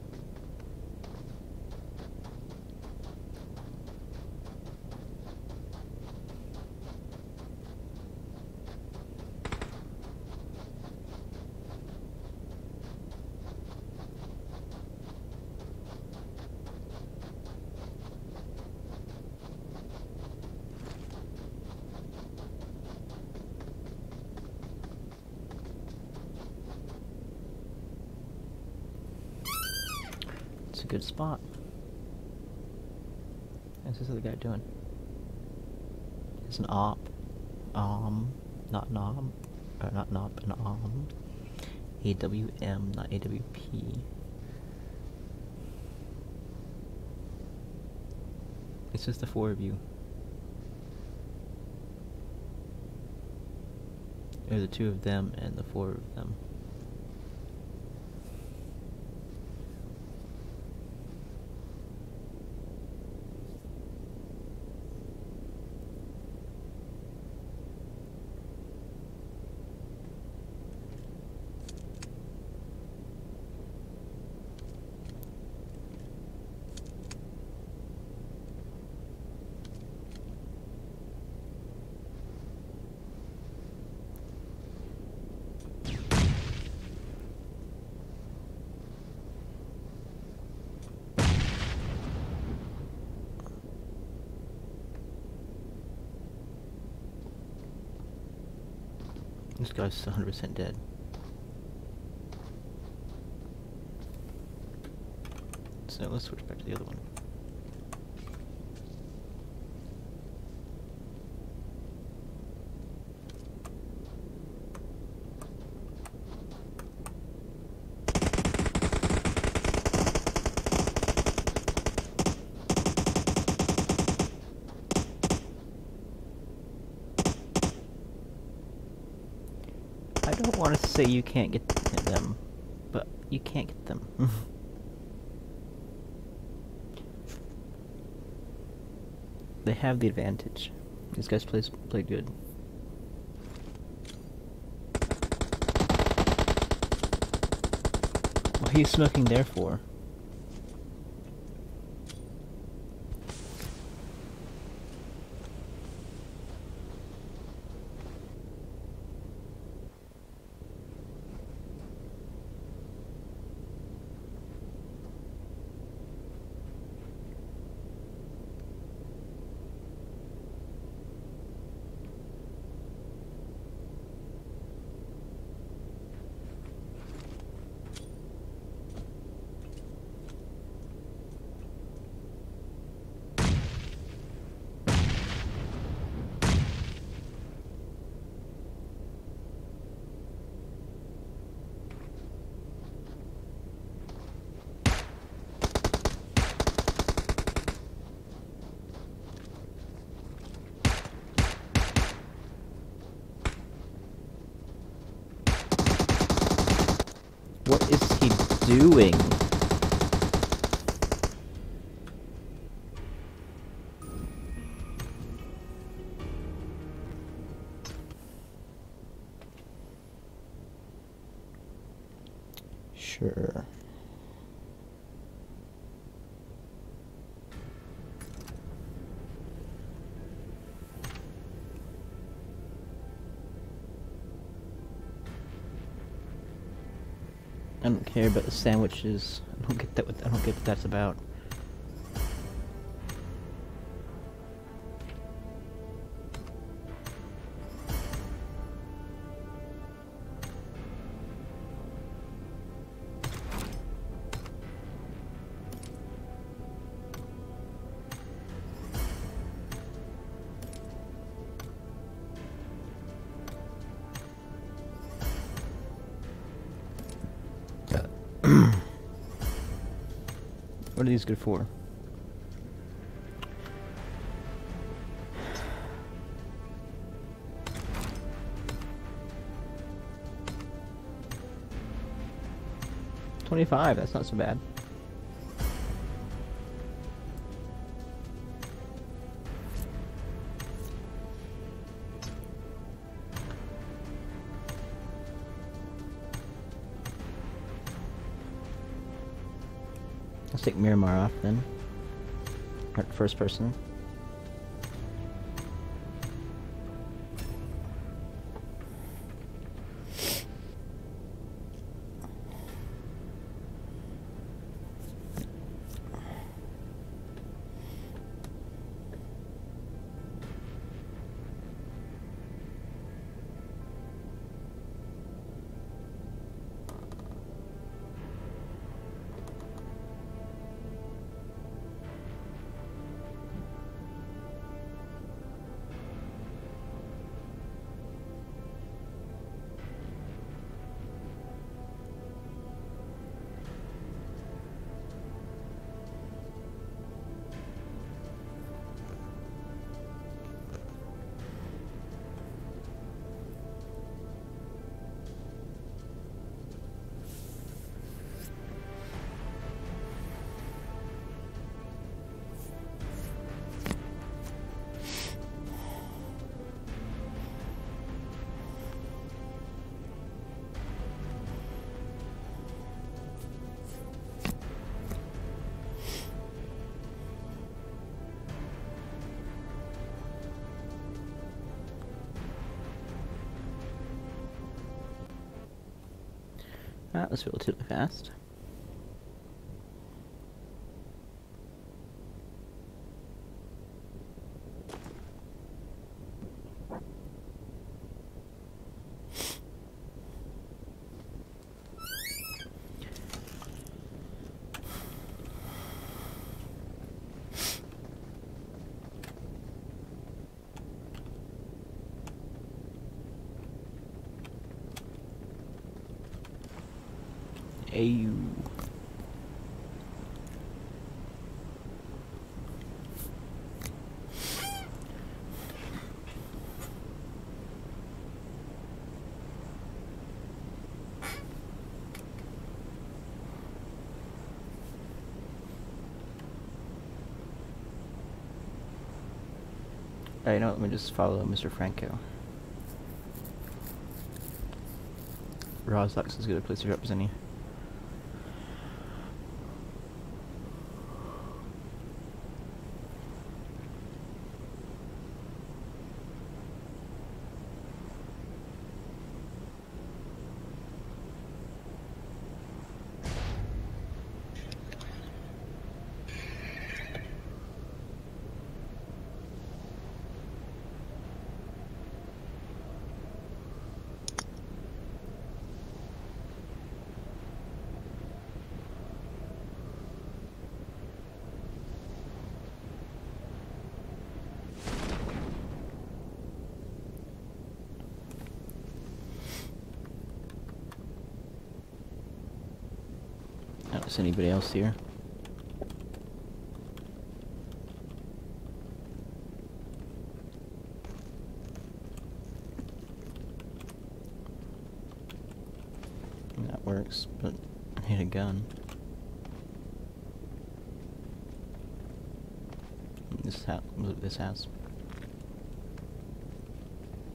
It's a good spot. What's this other guy doing? It's an op. Not an om. Or not an op, an om. AWM, not AWP. It's just the four of you. Or the two of them and the four of them. This guy's 100% dead. So let's switch back to the other one. I don't want to say you can't get them, but you can't get them. They have the advantage. These guys play good. What are you smoking there for? Sure. I don't care about the sandwiches. I don't get that. I don't get what that's about. What are these good for? $25, that's not so bad. Let's take Miramar off then. First person. That was relatively fast. Ayu. Alright, you know what, let me just follow Mr. Franco. Rozlocks is a good place to represent you. I don't see anybody else here. That works, but I need a gun. This house.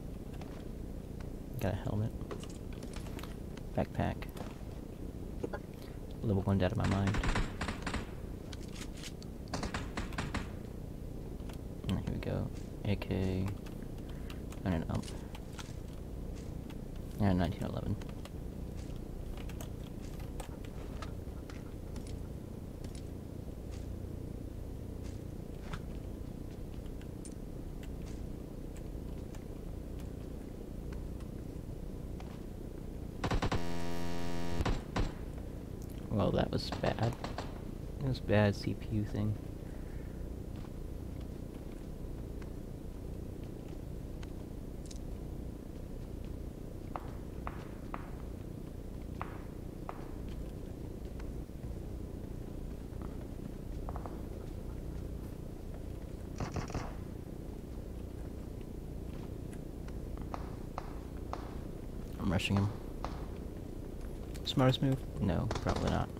Got a helmet. Backpack. level 1 out of my mind. And here we go. AK. And an up. And 1911. Well, that was bad. It was bad CPU thing. I'm rushing him. Smartest move? No, probably not.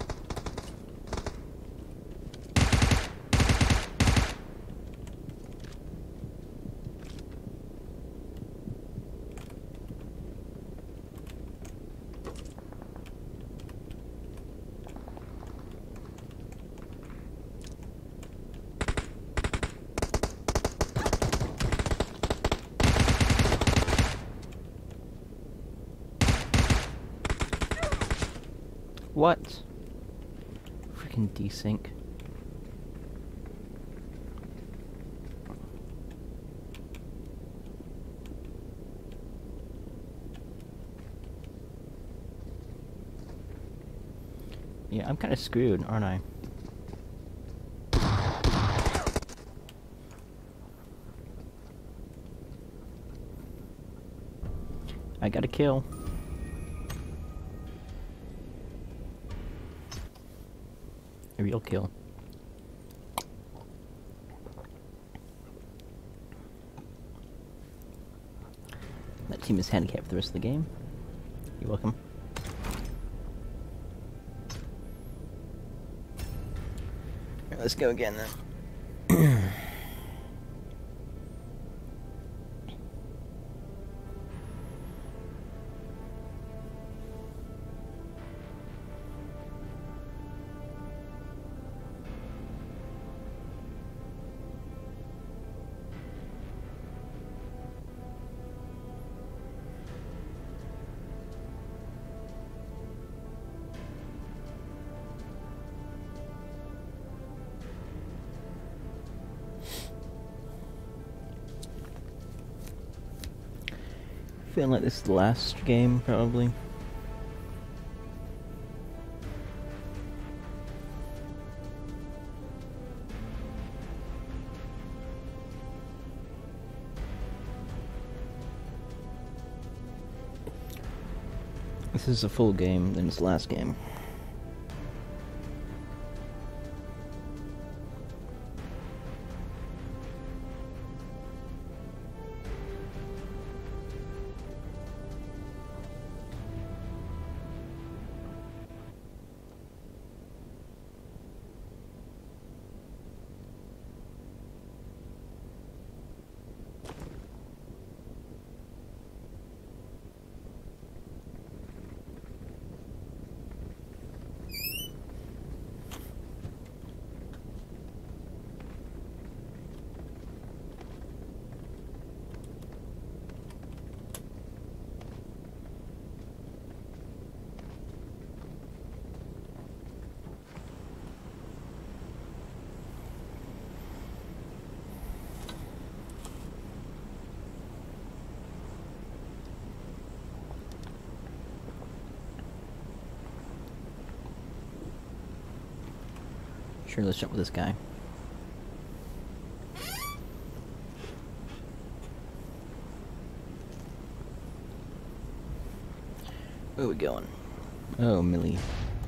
What? Freaking desync. Yeah, I'm kind of screwed, aren't I? I got a kill. A real kill. That team is handicapped for the rest of the game. You're welcome. Alright, let's go again then. Feeling like this is the last game, probably. This is a full game, then it's the last game. Sure, let's jump with this guy. Where are we going? Oh, Millie.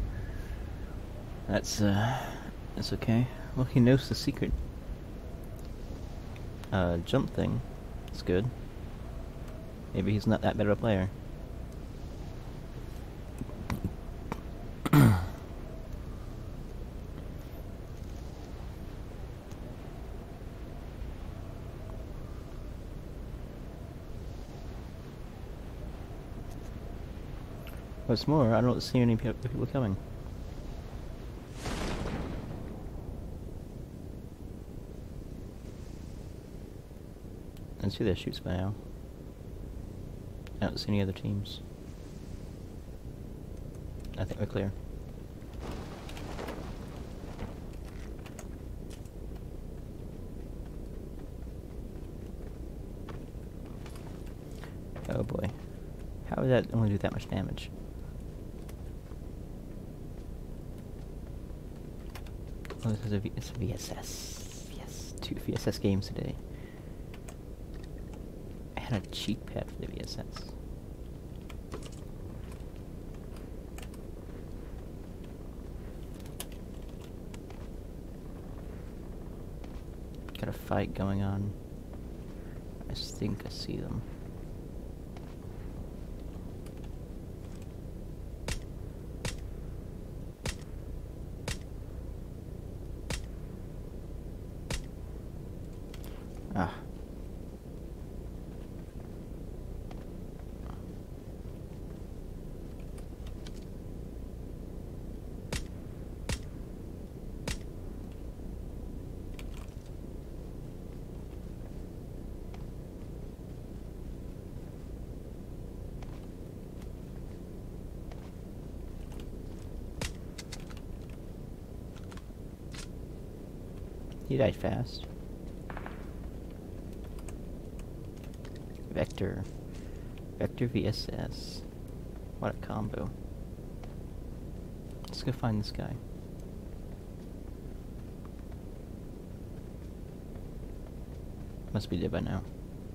That's okay. Well, he knows the secret. Jump thing. That's good. Maybe he's not that bad of a player. What's more, I don't see any people coming. Let's see their shoots by now. I don't see any other teams. I think we're clear. Oh boy. How would that only do that much damage? Oh, this is it's a VSS. Yes, 2 VSS games today. I had a cheat pad for the VSS. Got a fight going on. I think I see them. Ah. He died fast. Vector. Vector VSS. What a combo. Let's go find this guy. Must be dead by now.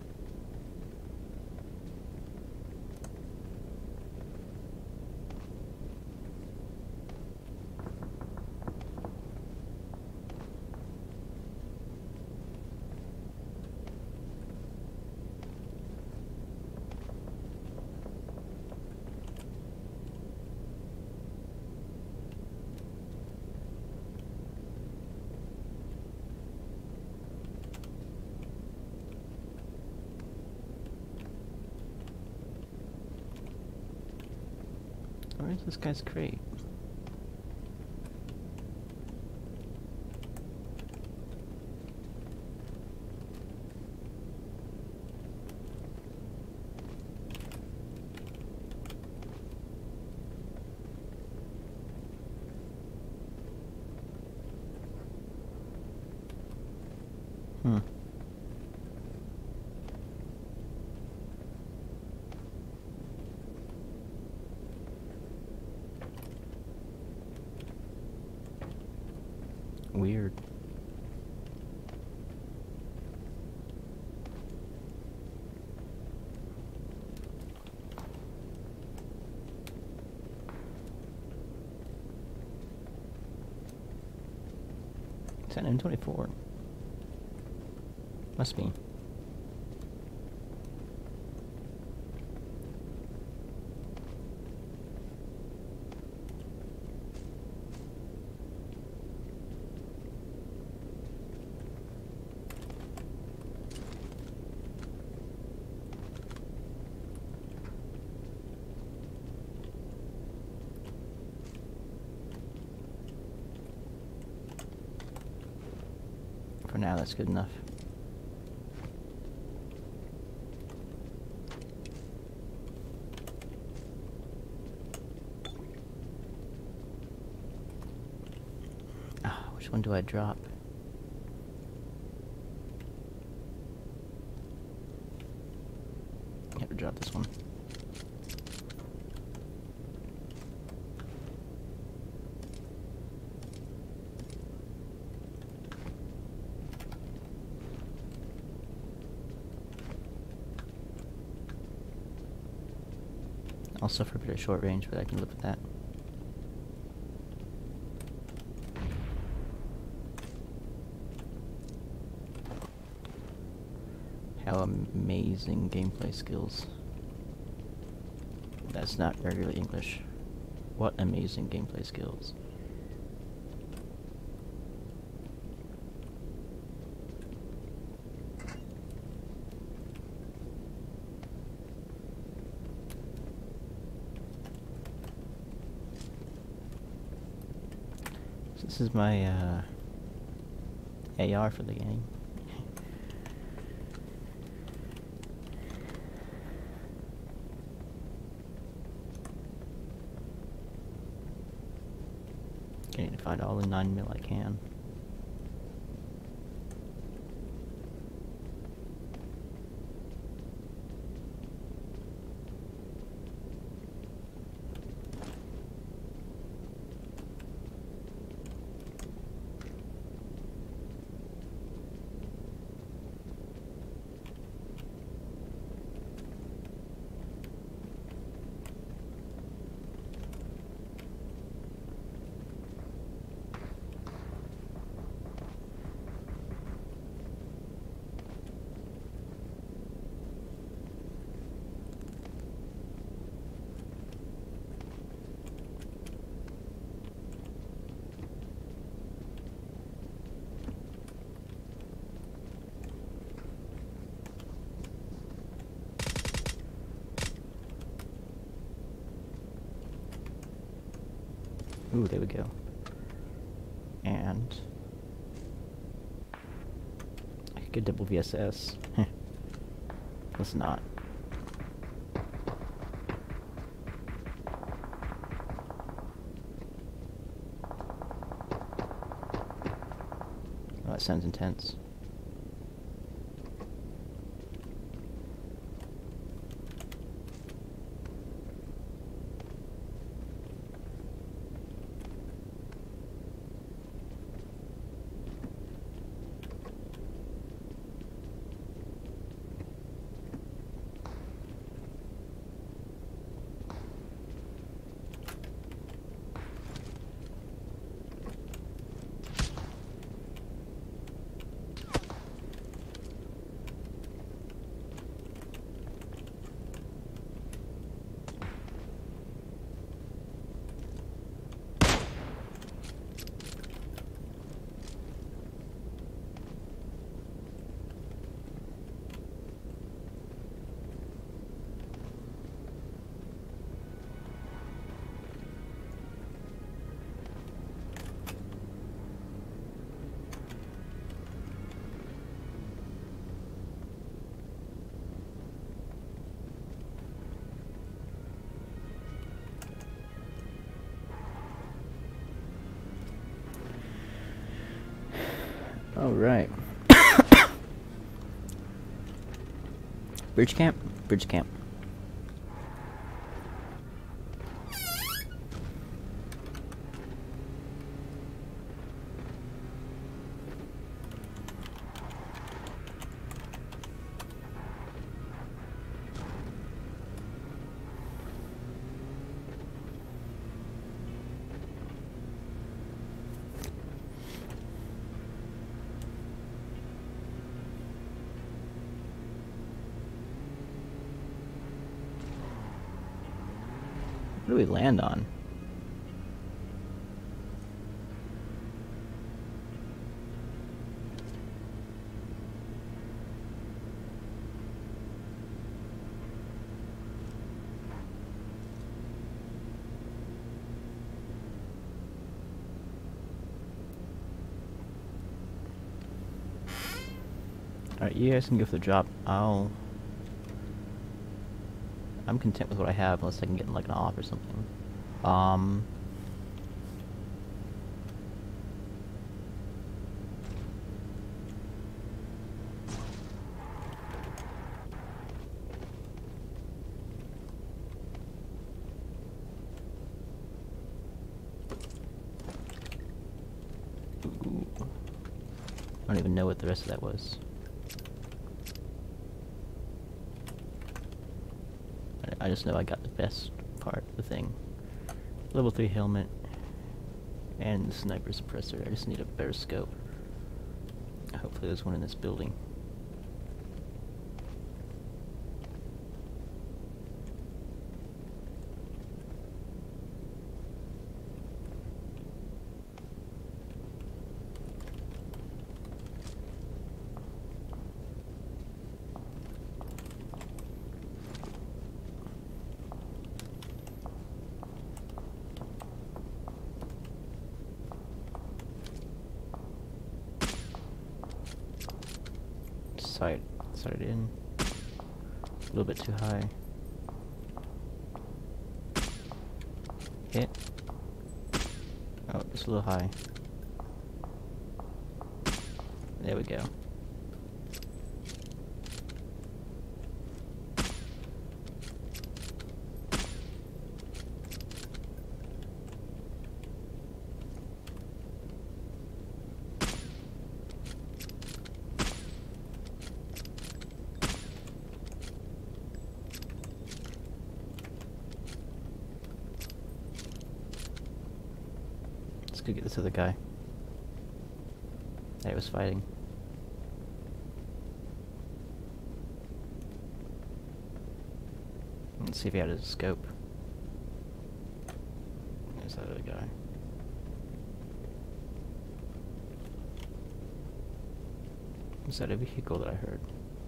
Where's this guy's crate? Hmm. Weird. Is that M24? Must be. For now, that's good enough. Ah, which one do I drop? I have to drop this one. Also for a bit of short range, but I can live with that. How amazing gameplay skills. That's not very really English. What amazing gameplay skills. This is my AR for the game. find all the 9mm I can. Ooh, there we go. And I could get double VSS. Let's not. Oh, that sounds intense. All right. Bridge camp? Bridge camp. What do we land on? Alright, you guys can go for the drop. I'm content with what I have unless I can get like an off or something. Ooh. I don't even know what the rest of that was. I just know I got the best part of the thing. Level 3 helmet and the sniper suppressor. I just need a better scope. Hopefully there's one in this building. Sight it in. A little bit too high. Hit. Oh, Just a little high. There we go. Let's go get this other guy that he was fighting. Let's see if he had a scope. There's that other guy. Is that a vehicle that I heard?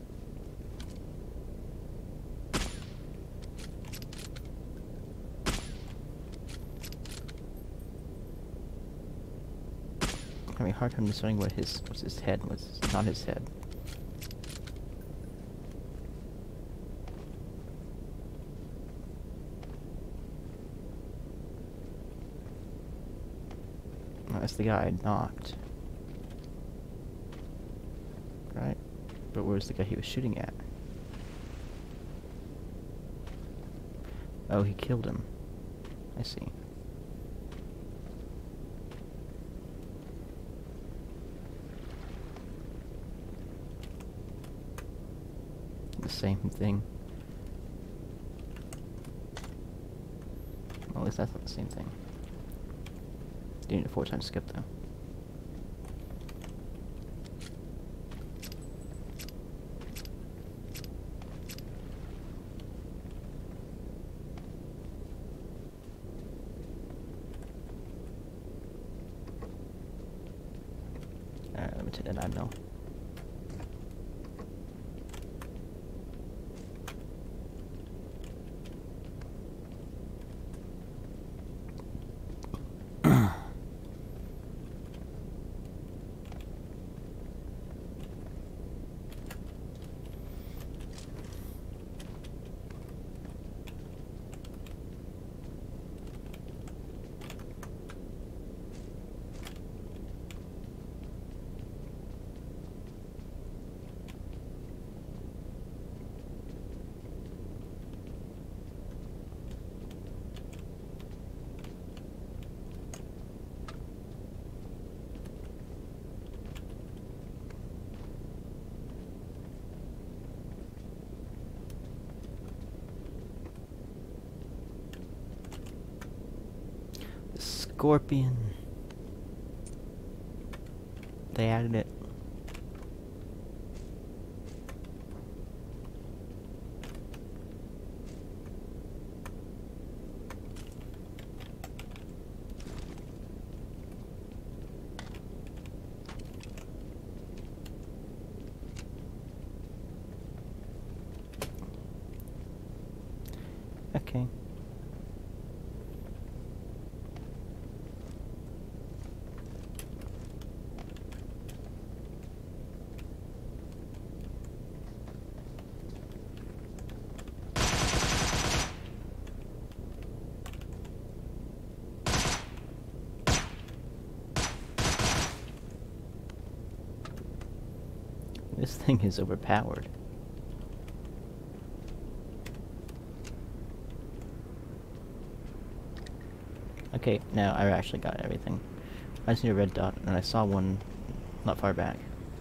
I'm having a hard time deciding what's his head and what's not his head. Oh, that's the guy I knocked. Right? But where's the guy he was shooting at? Oh, he killed him. I see. The same thing. Well, at least that's not the same thing. You need a 4-time skip though. Alright, let me take that 9mm. Scorpion. They added it. Okay. This thing is overpowered. Okay, now I actually got everything. I just need a red dot, and I saw one not far back.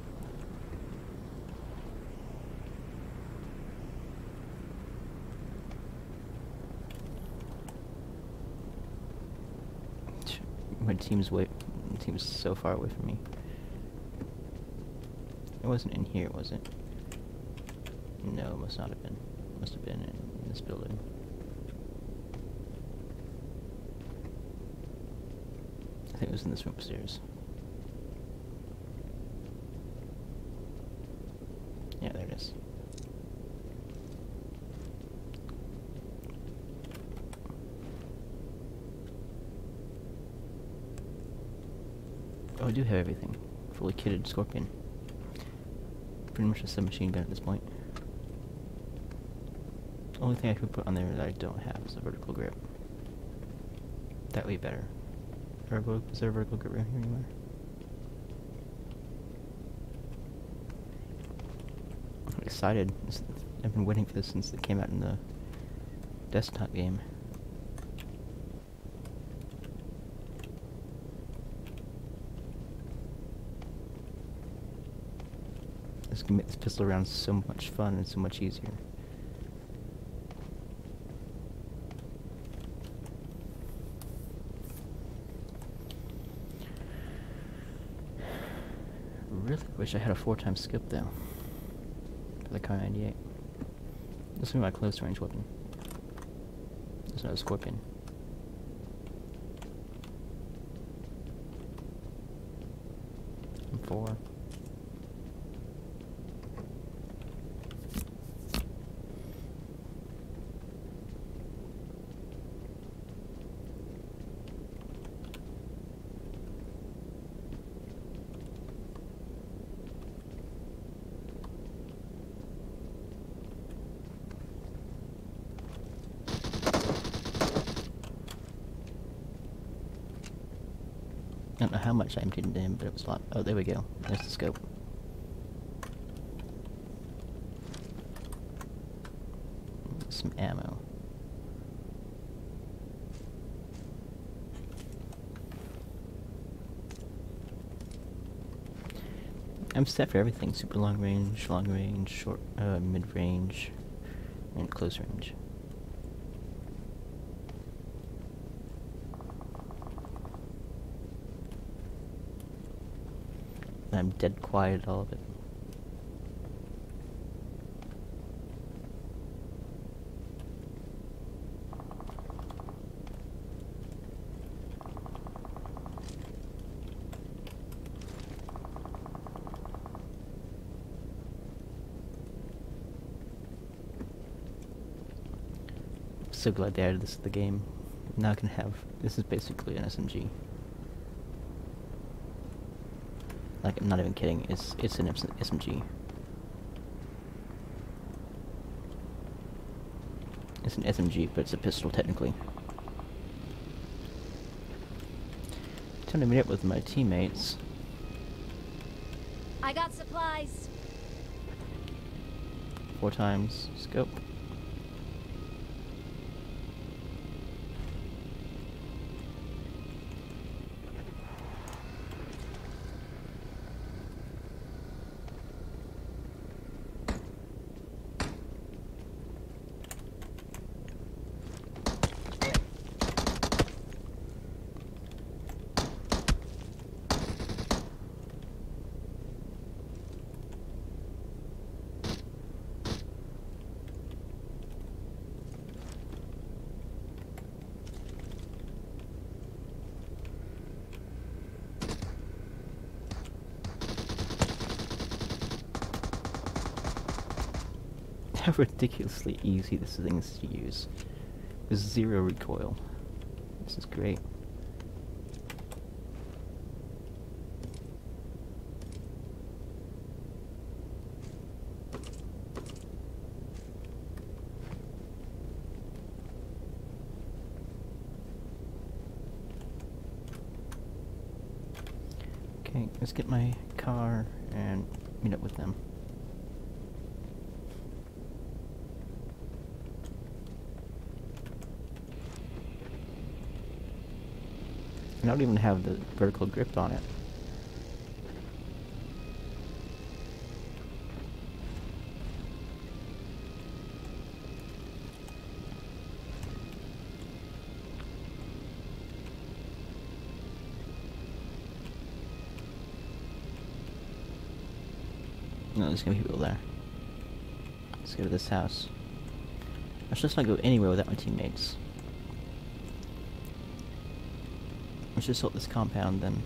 My team's so far away from me. It wasn't in here, was it? No, it must not have been. It must have been in this building. I think it was in this room upstairs. Yeah, there it is. Oh, I do have everything. Fully kitted Scorpion. Pretty much a submachine gun at this point. Only thing I could put on there that I don't have is a vertical grip. That would be better. Is there a vertical grip around here anywhere? I'm excited. I've been waiting for this since it came out in the desktop game. This can make this pistol round so much fun and so much easier. Really wish I had a 4x scope though. For the Kar 98. This will be my close range weapon. There's no Scorpion. M4. I don't know how much I emptied into him, but it was a lot. Oh, there we go. There's the scope. Some ammo. I'm set for everything. Super long range, short, mid range, and close range. I'm dead quiet at all of it. I'm so glad they added this to the game. Now I can have... This is basically an SMG. Like, I'm not even kidding, it's an SMG. It's an SMG, but it's a pistol, technically. Time to meet up with my teammates. I got supplies. 4x scope. How ridiculously easy this thing is to use. With zero recoil. This is great. Okay, let's get my car and meet up with them. I don't even have the vertical grip on it. No, there's gonna be people there. Let's go to this house. Actually, let's not go anywhere without my teammates. Let's just sort this compound then.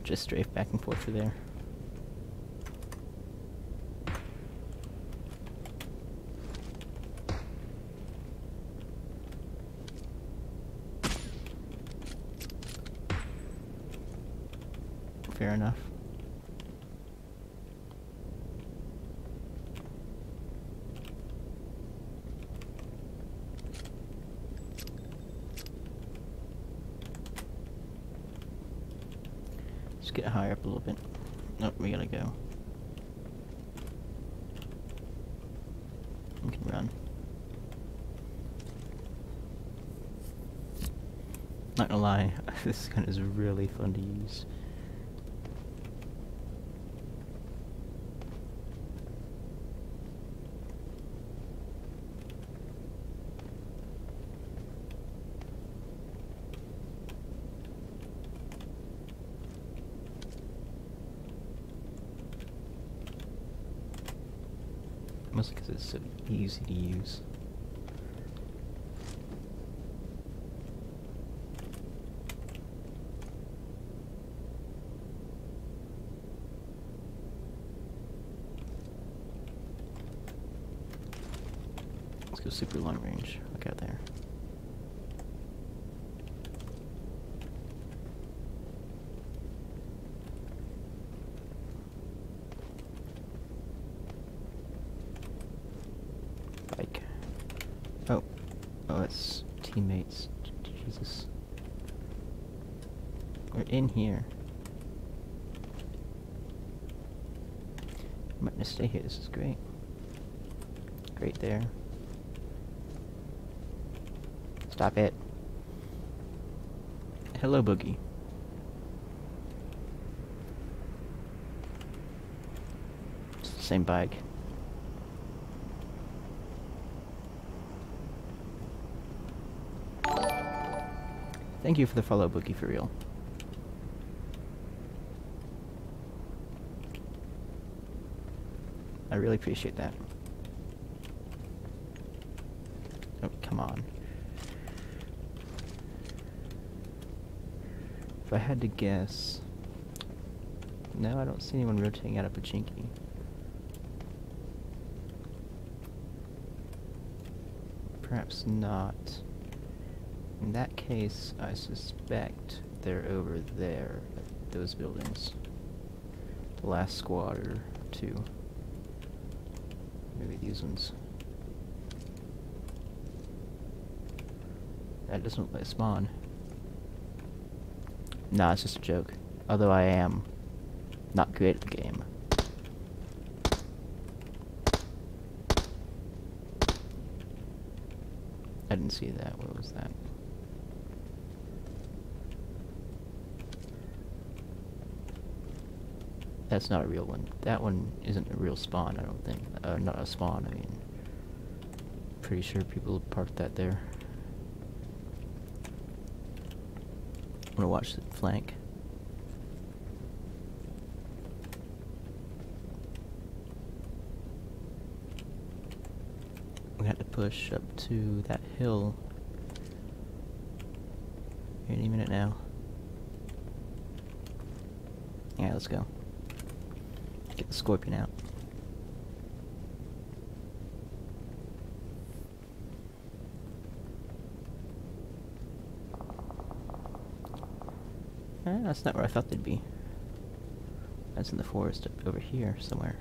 just strafe back and forth through there. Fair enough. Let's get higher up a little bit. Nope, we gotta go. We can run. Not gonna lie, this gun is really fun to use. Mostly because it's so easy to use. Let's go super long range. Look out there. Bike. Oh, it's teammates. Jesus. We're in here. I'm gonna stay here. This is great. Great there. Stop it. Hello, Boogie. It's the same bike. Thank you for the follow, Boogie, for real. I really appreciate that. Oh, come on. If I had to guess... No, I don't see anyone rotating out of Pachinki. Perhaps not. In that case, I suspect they're over there, at those buildings. The last squad or two. Maybe these ones. That doesn't look like spawn. Nah, it's just a joke. Although I am not great at the game. I didn't see that. What was that? That's not a real one. That one isn't a real spawn, I don't think. Not a spawn, I mean. Pretty sure people parked that there. I'm gonna watch the flank. We have to push up to that hill any minute now. Yeah, let's go. Get the Scorpion out. That's not where I thought they'd be. That's in the forest up over here somewhere.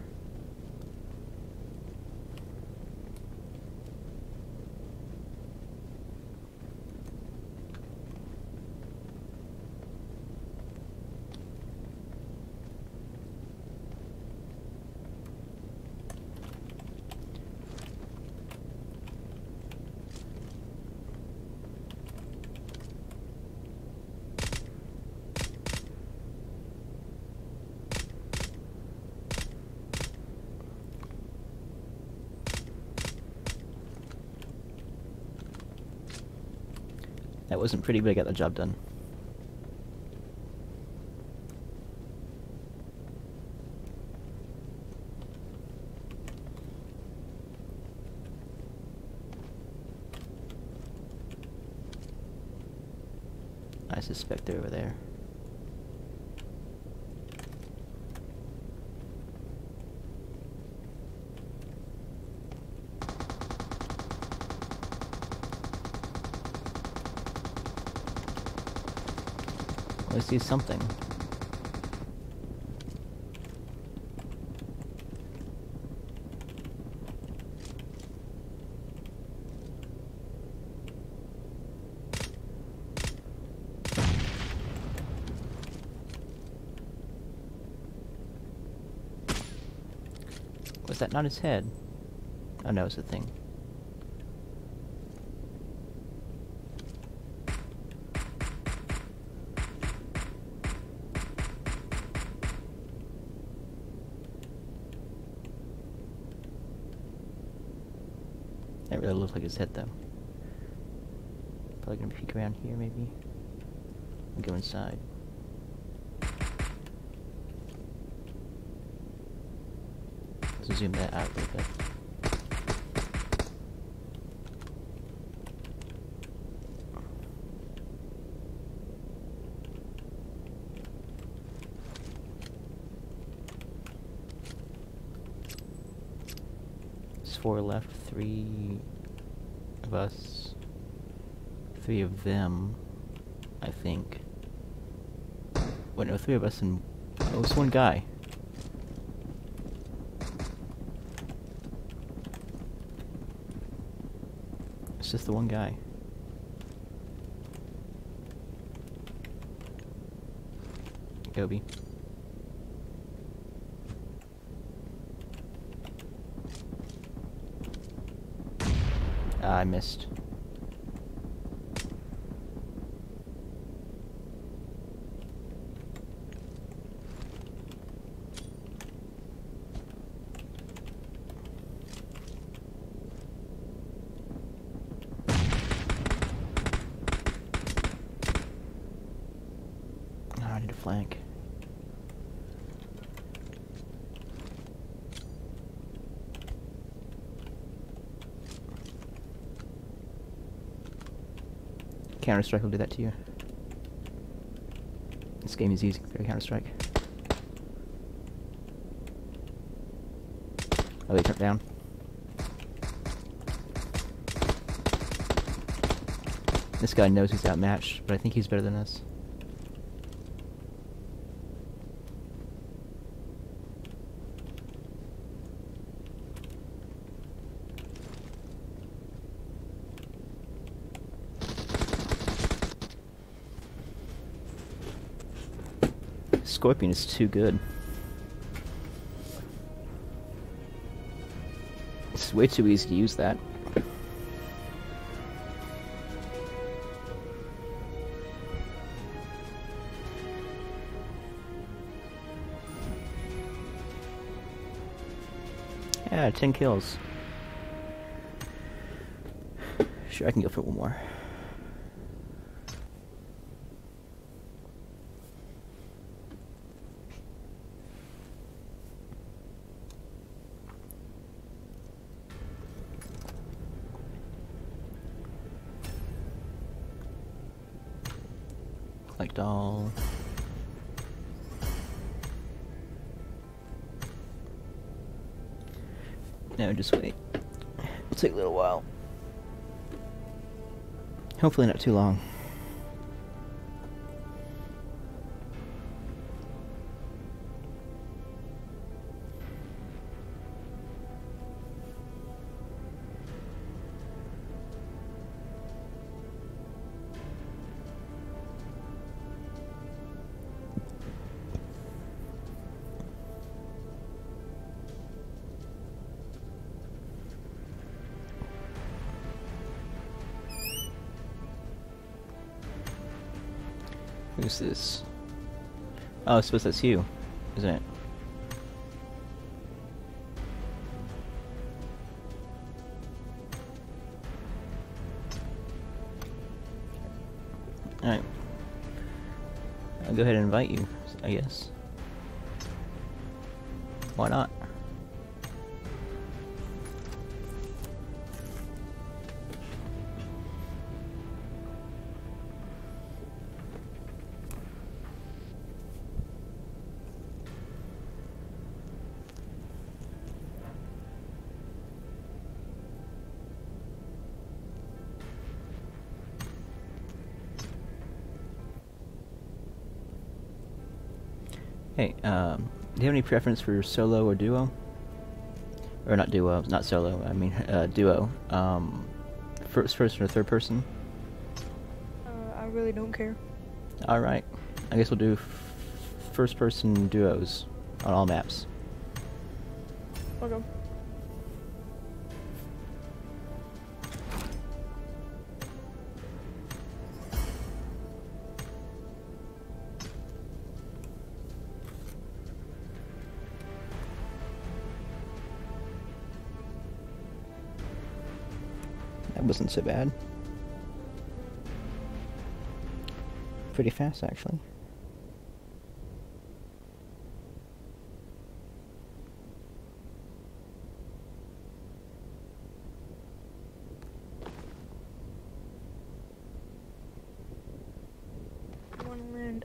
That wasn't pretty, but I got the job done. I suspect they're over there. I see something. Was that not his head? Oh no, it's a thing. That really looks like his head, though. Probably gonna peek around here, maybe. And go inside. Let's zoom that out a little bit. There's 4 left, 3 of us. 3 of them, I think. Wait, no, 3 of us and... oh, it's 1 guy. It's just the 1 guy. Gobi. Ah, I missed. Oh, I need a flank. Counter-Strike will do that to you. This game is easy for Counter-Strike. Oh, they turned down. This guy knows he's outmatched, but I think he's better than us. Scorpion is too good. It's way too easy to use that. Yeah, 10 kills. Sure, I can go for 1 more. Collect all. No, just wait. It'll take a little while. Hopefully not too long. Who's this? Oh, I suppose that's you, isn't it? Alright. I'll go ahead and invite you, I guess. Why not? Hey, do you have any preference for solo or duo? Or not duo, not solo, I mean duo. First person or third person? I really don't care. Alright. I guess we'll do first person duos on all maps. Okay. That wasn't so bad. Pretty fast, actually. One land,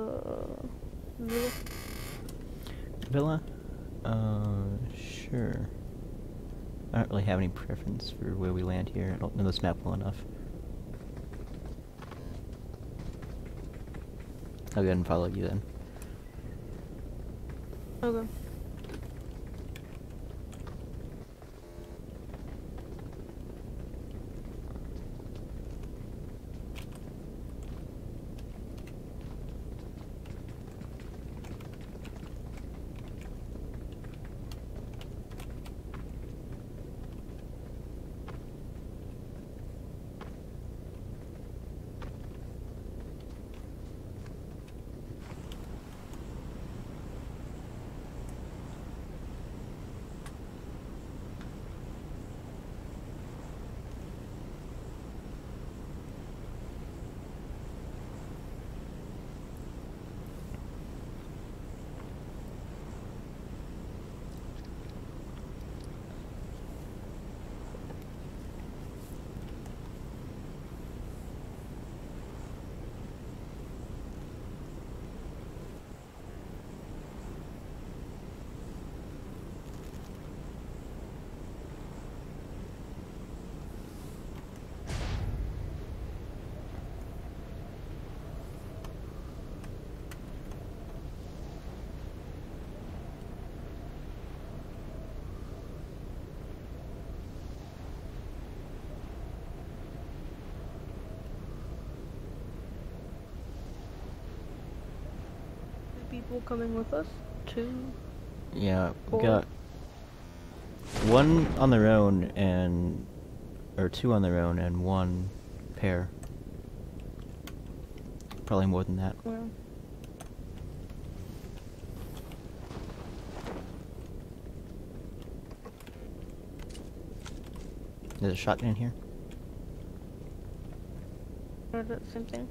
Villa. Villa? Sure. I don't really have any preference for where we land here. I don't know this map well enough. I'll go ahead and follow you then. Okay. People coming with us? 2? Yeah, we 4? got one on their own and... or 2 on their own and 1 pair. Probably more than that. Well, There's a shotgun in here. same thing.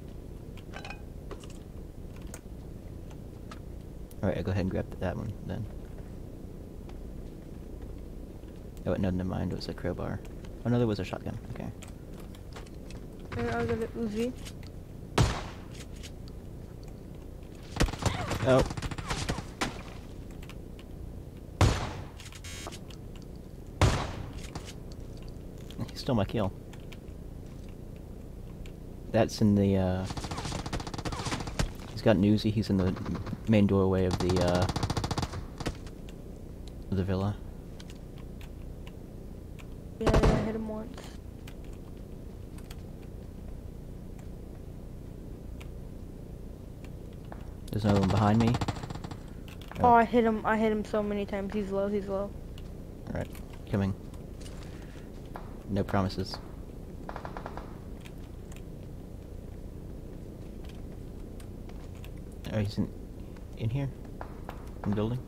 Alright, I'll go ahead and grab that one then. Oh, wait, no, never mind, it was a crowbar. Oh no, there was a shotgun, okay. I'll get an Uzi. Oh. He stole my kill. That's in the, he's got an Uzi, he's in the main doorway of the villa. Yeah, I hit him once. There's another one behind me. Oh, I hit him so many times. He's low, he's low. Alright, coming. No promises. Oh, he's in here? In the building?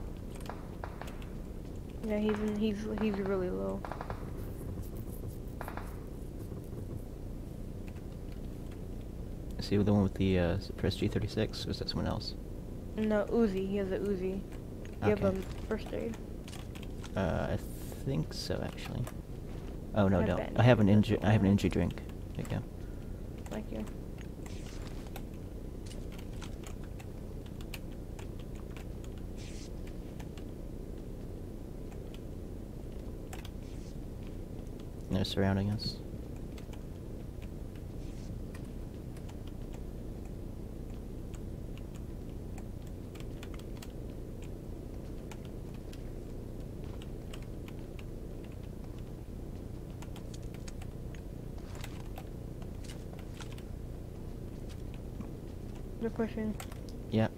Yeah, he's really low. Is he the one with the suppressed G36, or is that someone else? No, Uzi. He has a Uzi. You have Okay. first aid. I think so, actually. Oh no, I have don't. bandages, I have an that's energy. what I have an I have. energy drink. There you go. Thank you. They're surrounding us. They're pushing. Yeah.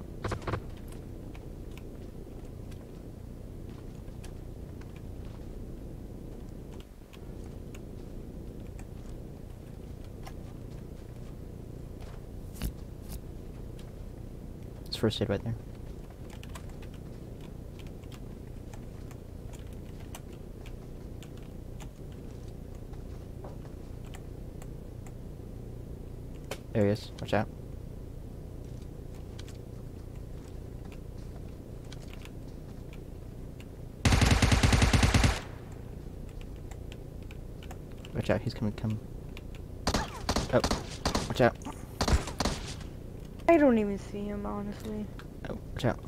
It's first aid right there. There he is. Watch out. Watch out, he's gonna come. Oh, watch out. I don't even see him, honestly. Oh, watch out.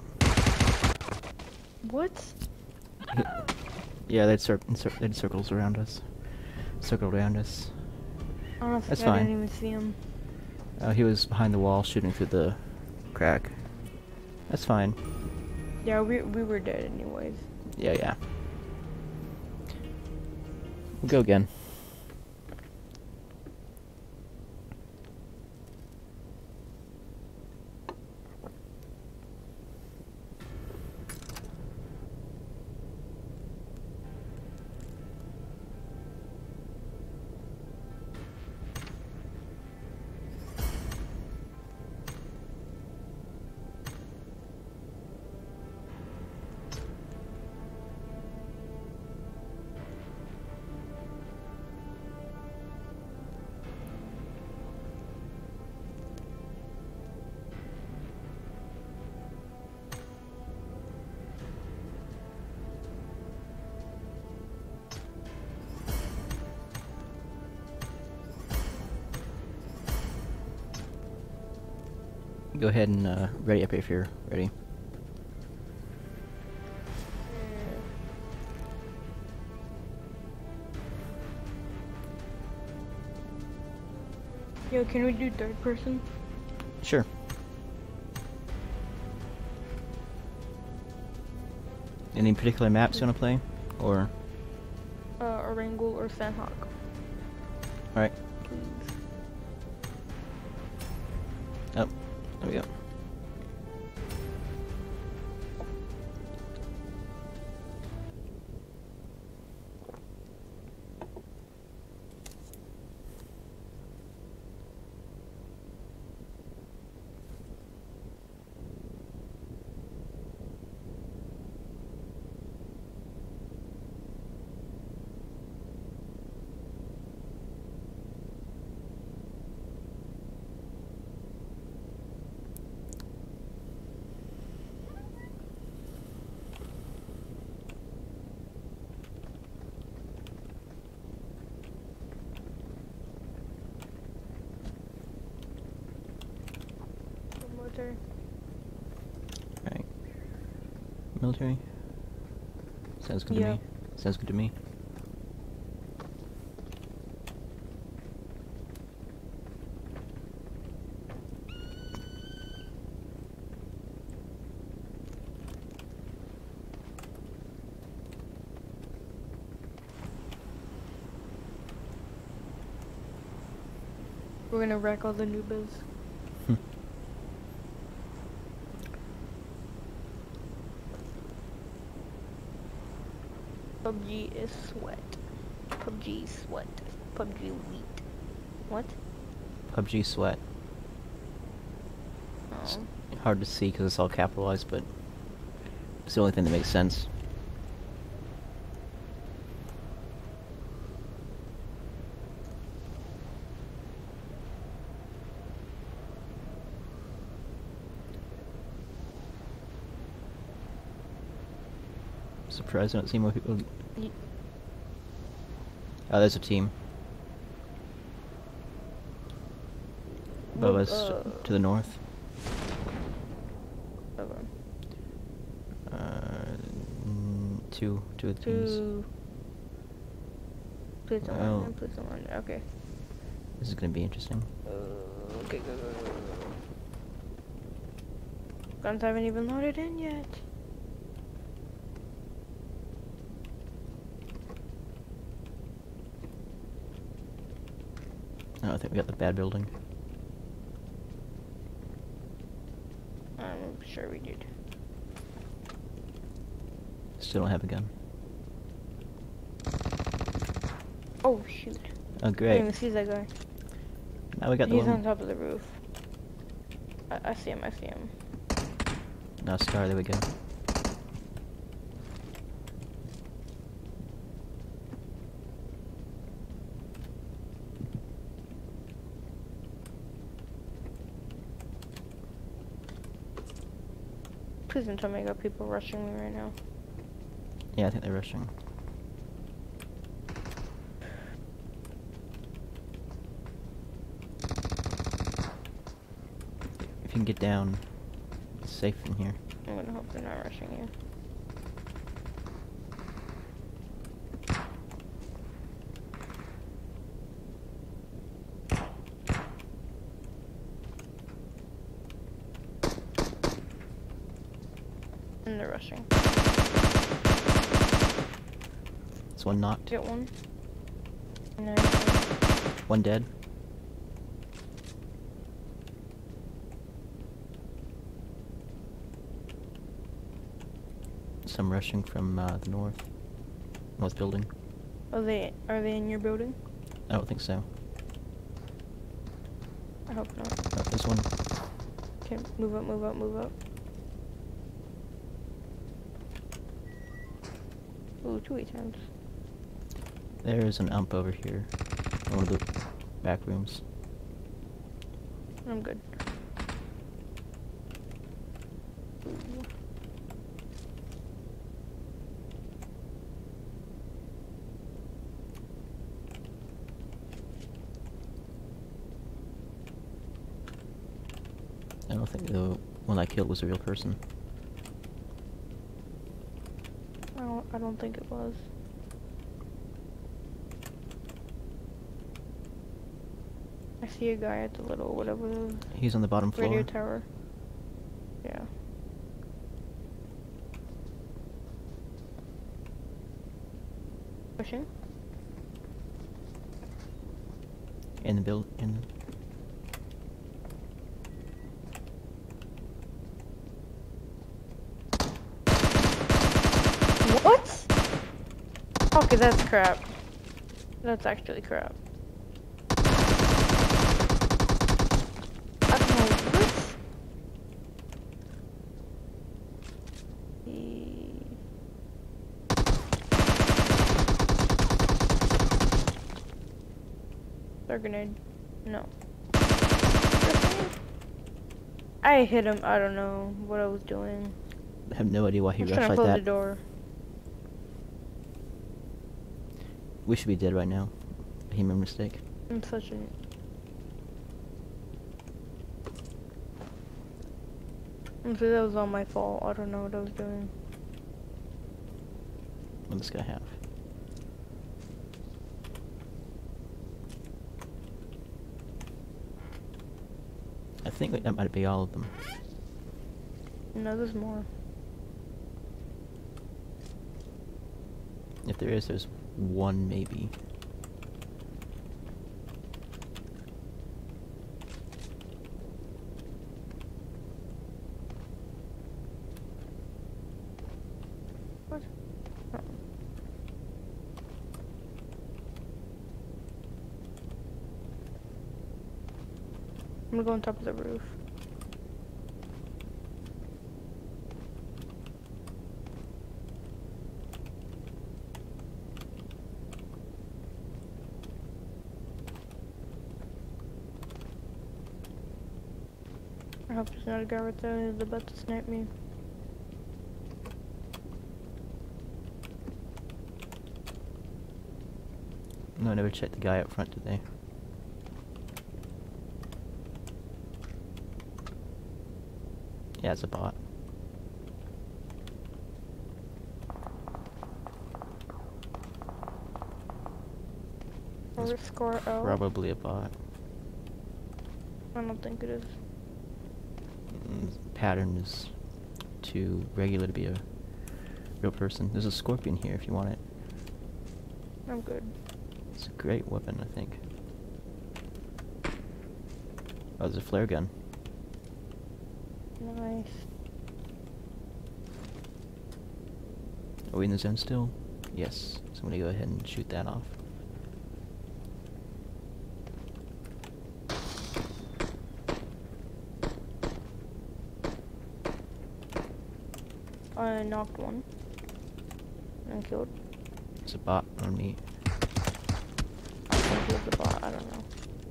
What? Yeah, they'd circles around us. Circled around us. Honestly, That's I fine. didn't even see him. He was behind the wall shooting through the crack. That's fine. Yeah, we were dead anyways. Yeah, yeah. We'll go again. Go ahead and ready up if you're ready. Yo, can we do third person? Sure. Any particular maps you want to play? Or... Erangel or Sandhawk, Alright. please. Oh, there we go. Military. Alright. Military? Sounds good Yeah. to me. Sounds good to me. We're gonna wreck all the noobs. PUBG is sweat. PUBG sweat. PUBG wheat. What? PUBG Sweat. It's Oh. hard to see because it's all capitalized, but it's the only thing that makes sense. Surprised I don't see more people. Ye- Oh, there's a team. Above Look, us to the north. Okay. Two of the teams. Two. Please don't Oh. land. Please don't land. Okay. This is gonna be interesting. Okay, go, go, go, go, go. Guns haven't even loaded in yet. Oh, I think we got the bad building. I'm sure we did. Still don't have a gun. Oh shoot. Oh, I didn't great. even see that guy. Now we got the He's on one. top of the roof. I see him, I see him. Now Scar, there we go. Please don't tell me I got people rushing me right now. Yeah, I think they're rushing. If you can get down, it's safe in here. I'm gonna hope they're not rushing you. And they're rushing. It's one knocked. Get one. Nice. One dead. Some rushing from the north building. Are they in your building? I don't think so. I hope not. Oh, there's one. Okay, move up, move up, move up. Ooh, 2 times. There's an ump over here. In one of the back rooms. I'm good. Ooh. I don't think the one I killed was a real person. I don't think it was. I see a guy at the little whatever the He's on the bottom floor. radio tower. Yeah. Pushing? In the build. What? Okay, that's crap. That's actually crap. I don't know what. They're grenade. No. I hit him. I don't know what I was doing. I have no idea why he I was rushed trying to like close the that. door. We should be dead right now. Human mistake. I'm such an. Honestly, that was all my fault. I don't know what I was doing. What does this guy have? I think that might be all of them. No, there's more. If there is, there's one maybe. What? Oh. I'm gonna go on top of the roof. I hope there's not a guy right there who's about to snipe me. No, I never checked the guy up front today. Yeah, it's a bot. Or score O. Probably a bot. I don't think it is. Pattern is too regular to be a real person. There's a scorpion here if you want it. I'm good. It's a great weapon, I think. Oh, there's a flare gun. Nice. Are we in the zone still? Yes. So I'm gonna go ahead and shoot that off. I knocked one. And killed. It's a bot on me. I think he was a bot, I don't know.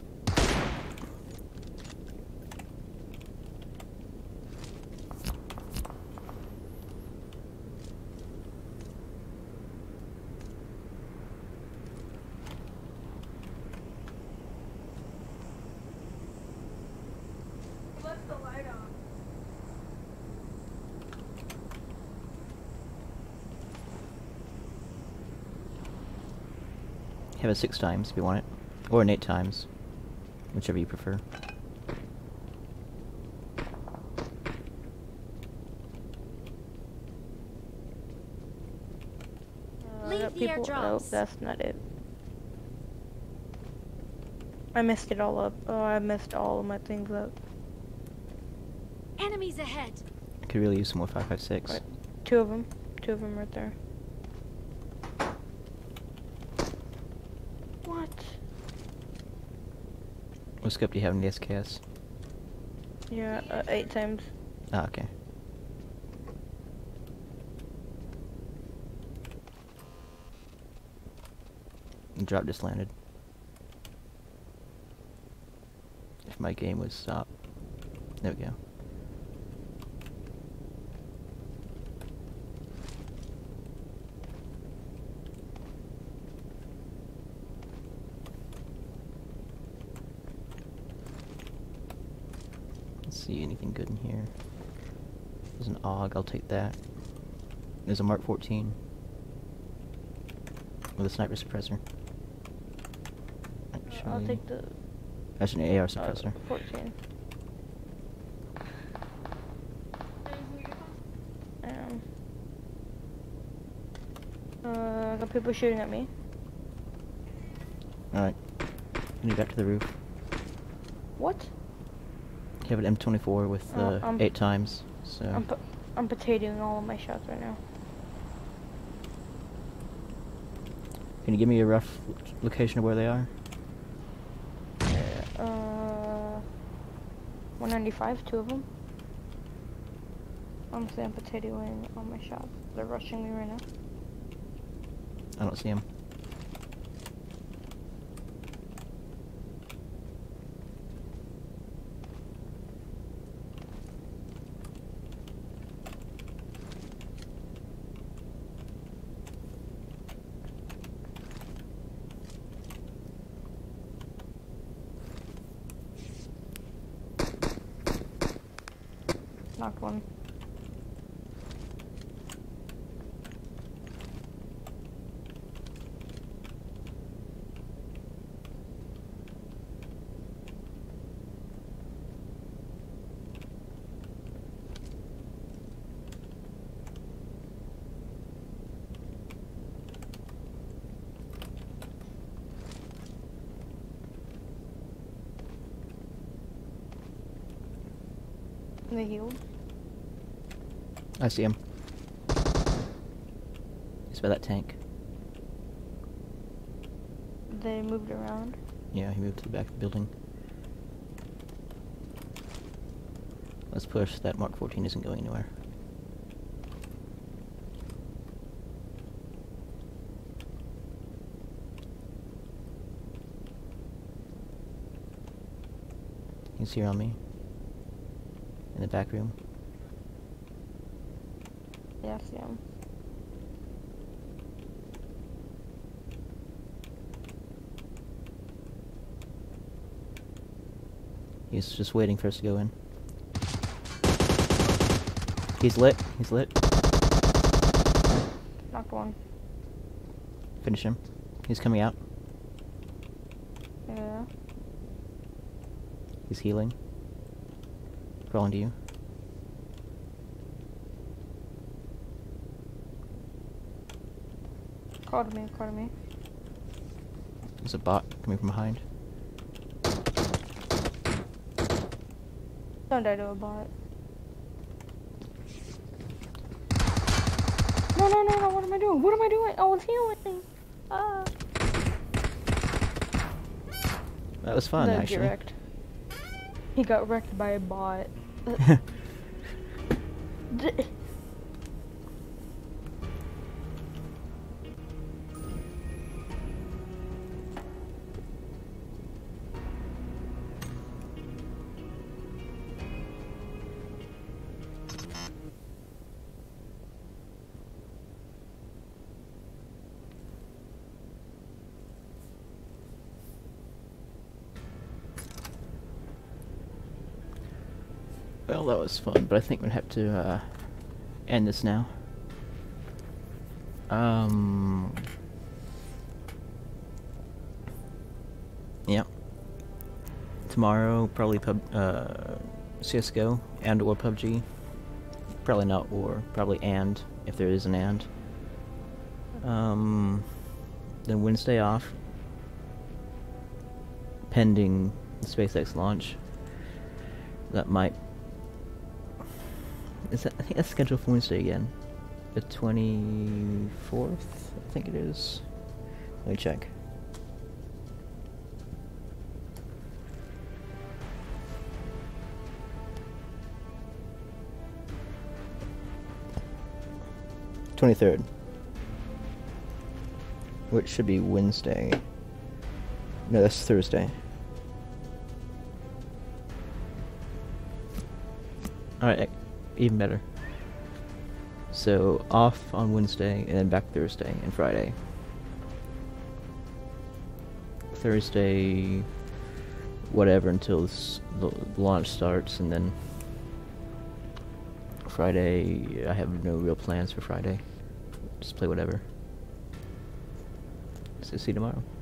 Have a 6 times if you want it. Or an 8 times. Whichever you prefer. Leave Got the people. No, airdrops. that's not it. I messed it all up. Oh, I messed all of my things up. Enemies ahead. I could really use some more 5.56. Right. Two of them right there. What? What scope do you have in the SKS? Yeah, 8 times. Ah, okay. The drop just landed. If my game would stop. There we go. Let's see anything good in here. There's an AUG, I'll take that. There's a Mark 14 with a sniper suppressor. I'll Actually, take the that's an AR suppressor. 14. I got people shooting at me. Alright. Need back to the roof. What? You have an M24 with 8 times, so... I'm potatoing all of my shots right now. Can you give me a rough location of where they are? 195, 2 of them. Honestly, I'm potatoing all my shots. They're rushing me right now. I don't see them. Knocked one. They healed. I see him. He's by that tank. They moved around. Yeah, he moved to the back of the building. Let's push. That Mark 14 isn't going anywhere. He's here on me. In the back room. Yeah, I see him. He's just waiting for us to go in. He's lit. He's lit. Knocked one. Finish him. He's coming out. Yeah. He's healing. Crawling to you. Call to me, call to me. There's a bot coming from behind. Don't die to a bot. No, no, what am I doing? What am I doing? Oh, it's healing. Ah. That was fun, No, get actually. wrecked. He got wrecked by a bot. Well, that was fun, but I think we'll have to end this now. Yep. Tomorrow, probably CS:GO and or PUBG. Probably not or, probably and, if there is an and. Then Wednesday off, pending the SpaceX launch. That might. Is that, I think that's scheduled for Wednesday again. The 24th, I think it is. Let me check. '23rd, which should be Wednesday. No, that's Thursday. Alright, even better. So, off on Wednesday, and then back Thursday and Friday. Thursday, whatever, until the launch starts, and then Friday, I have no real plans for Friday. Just play whatever. So, see you tomorrow.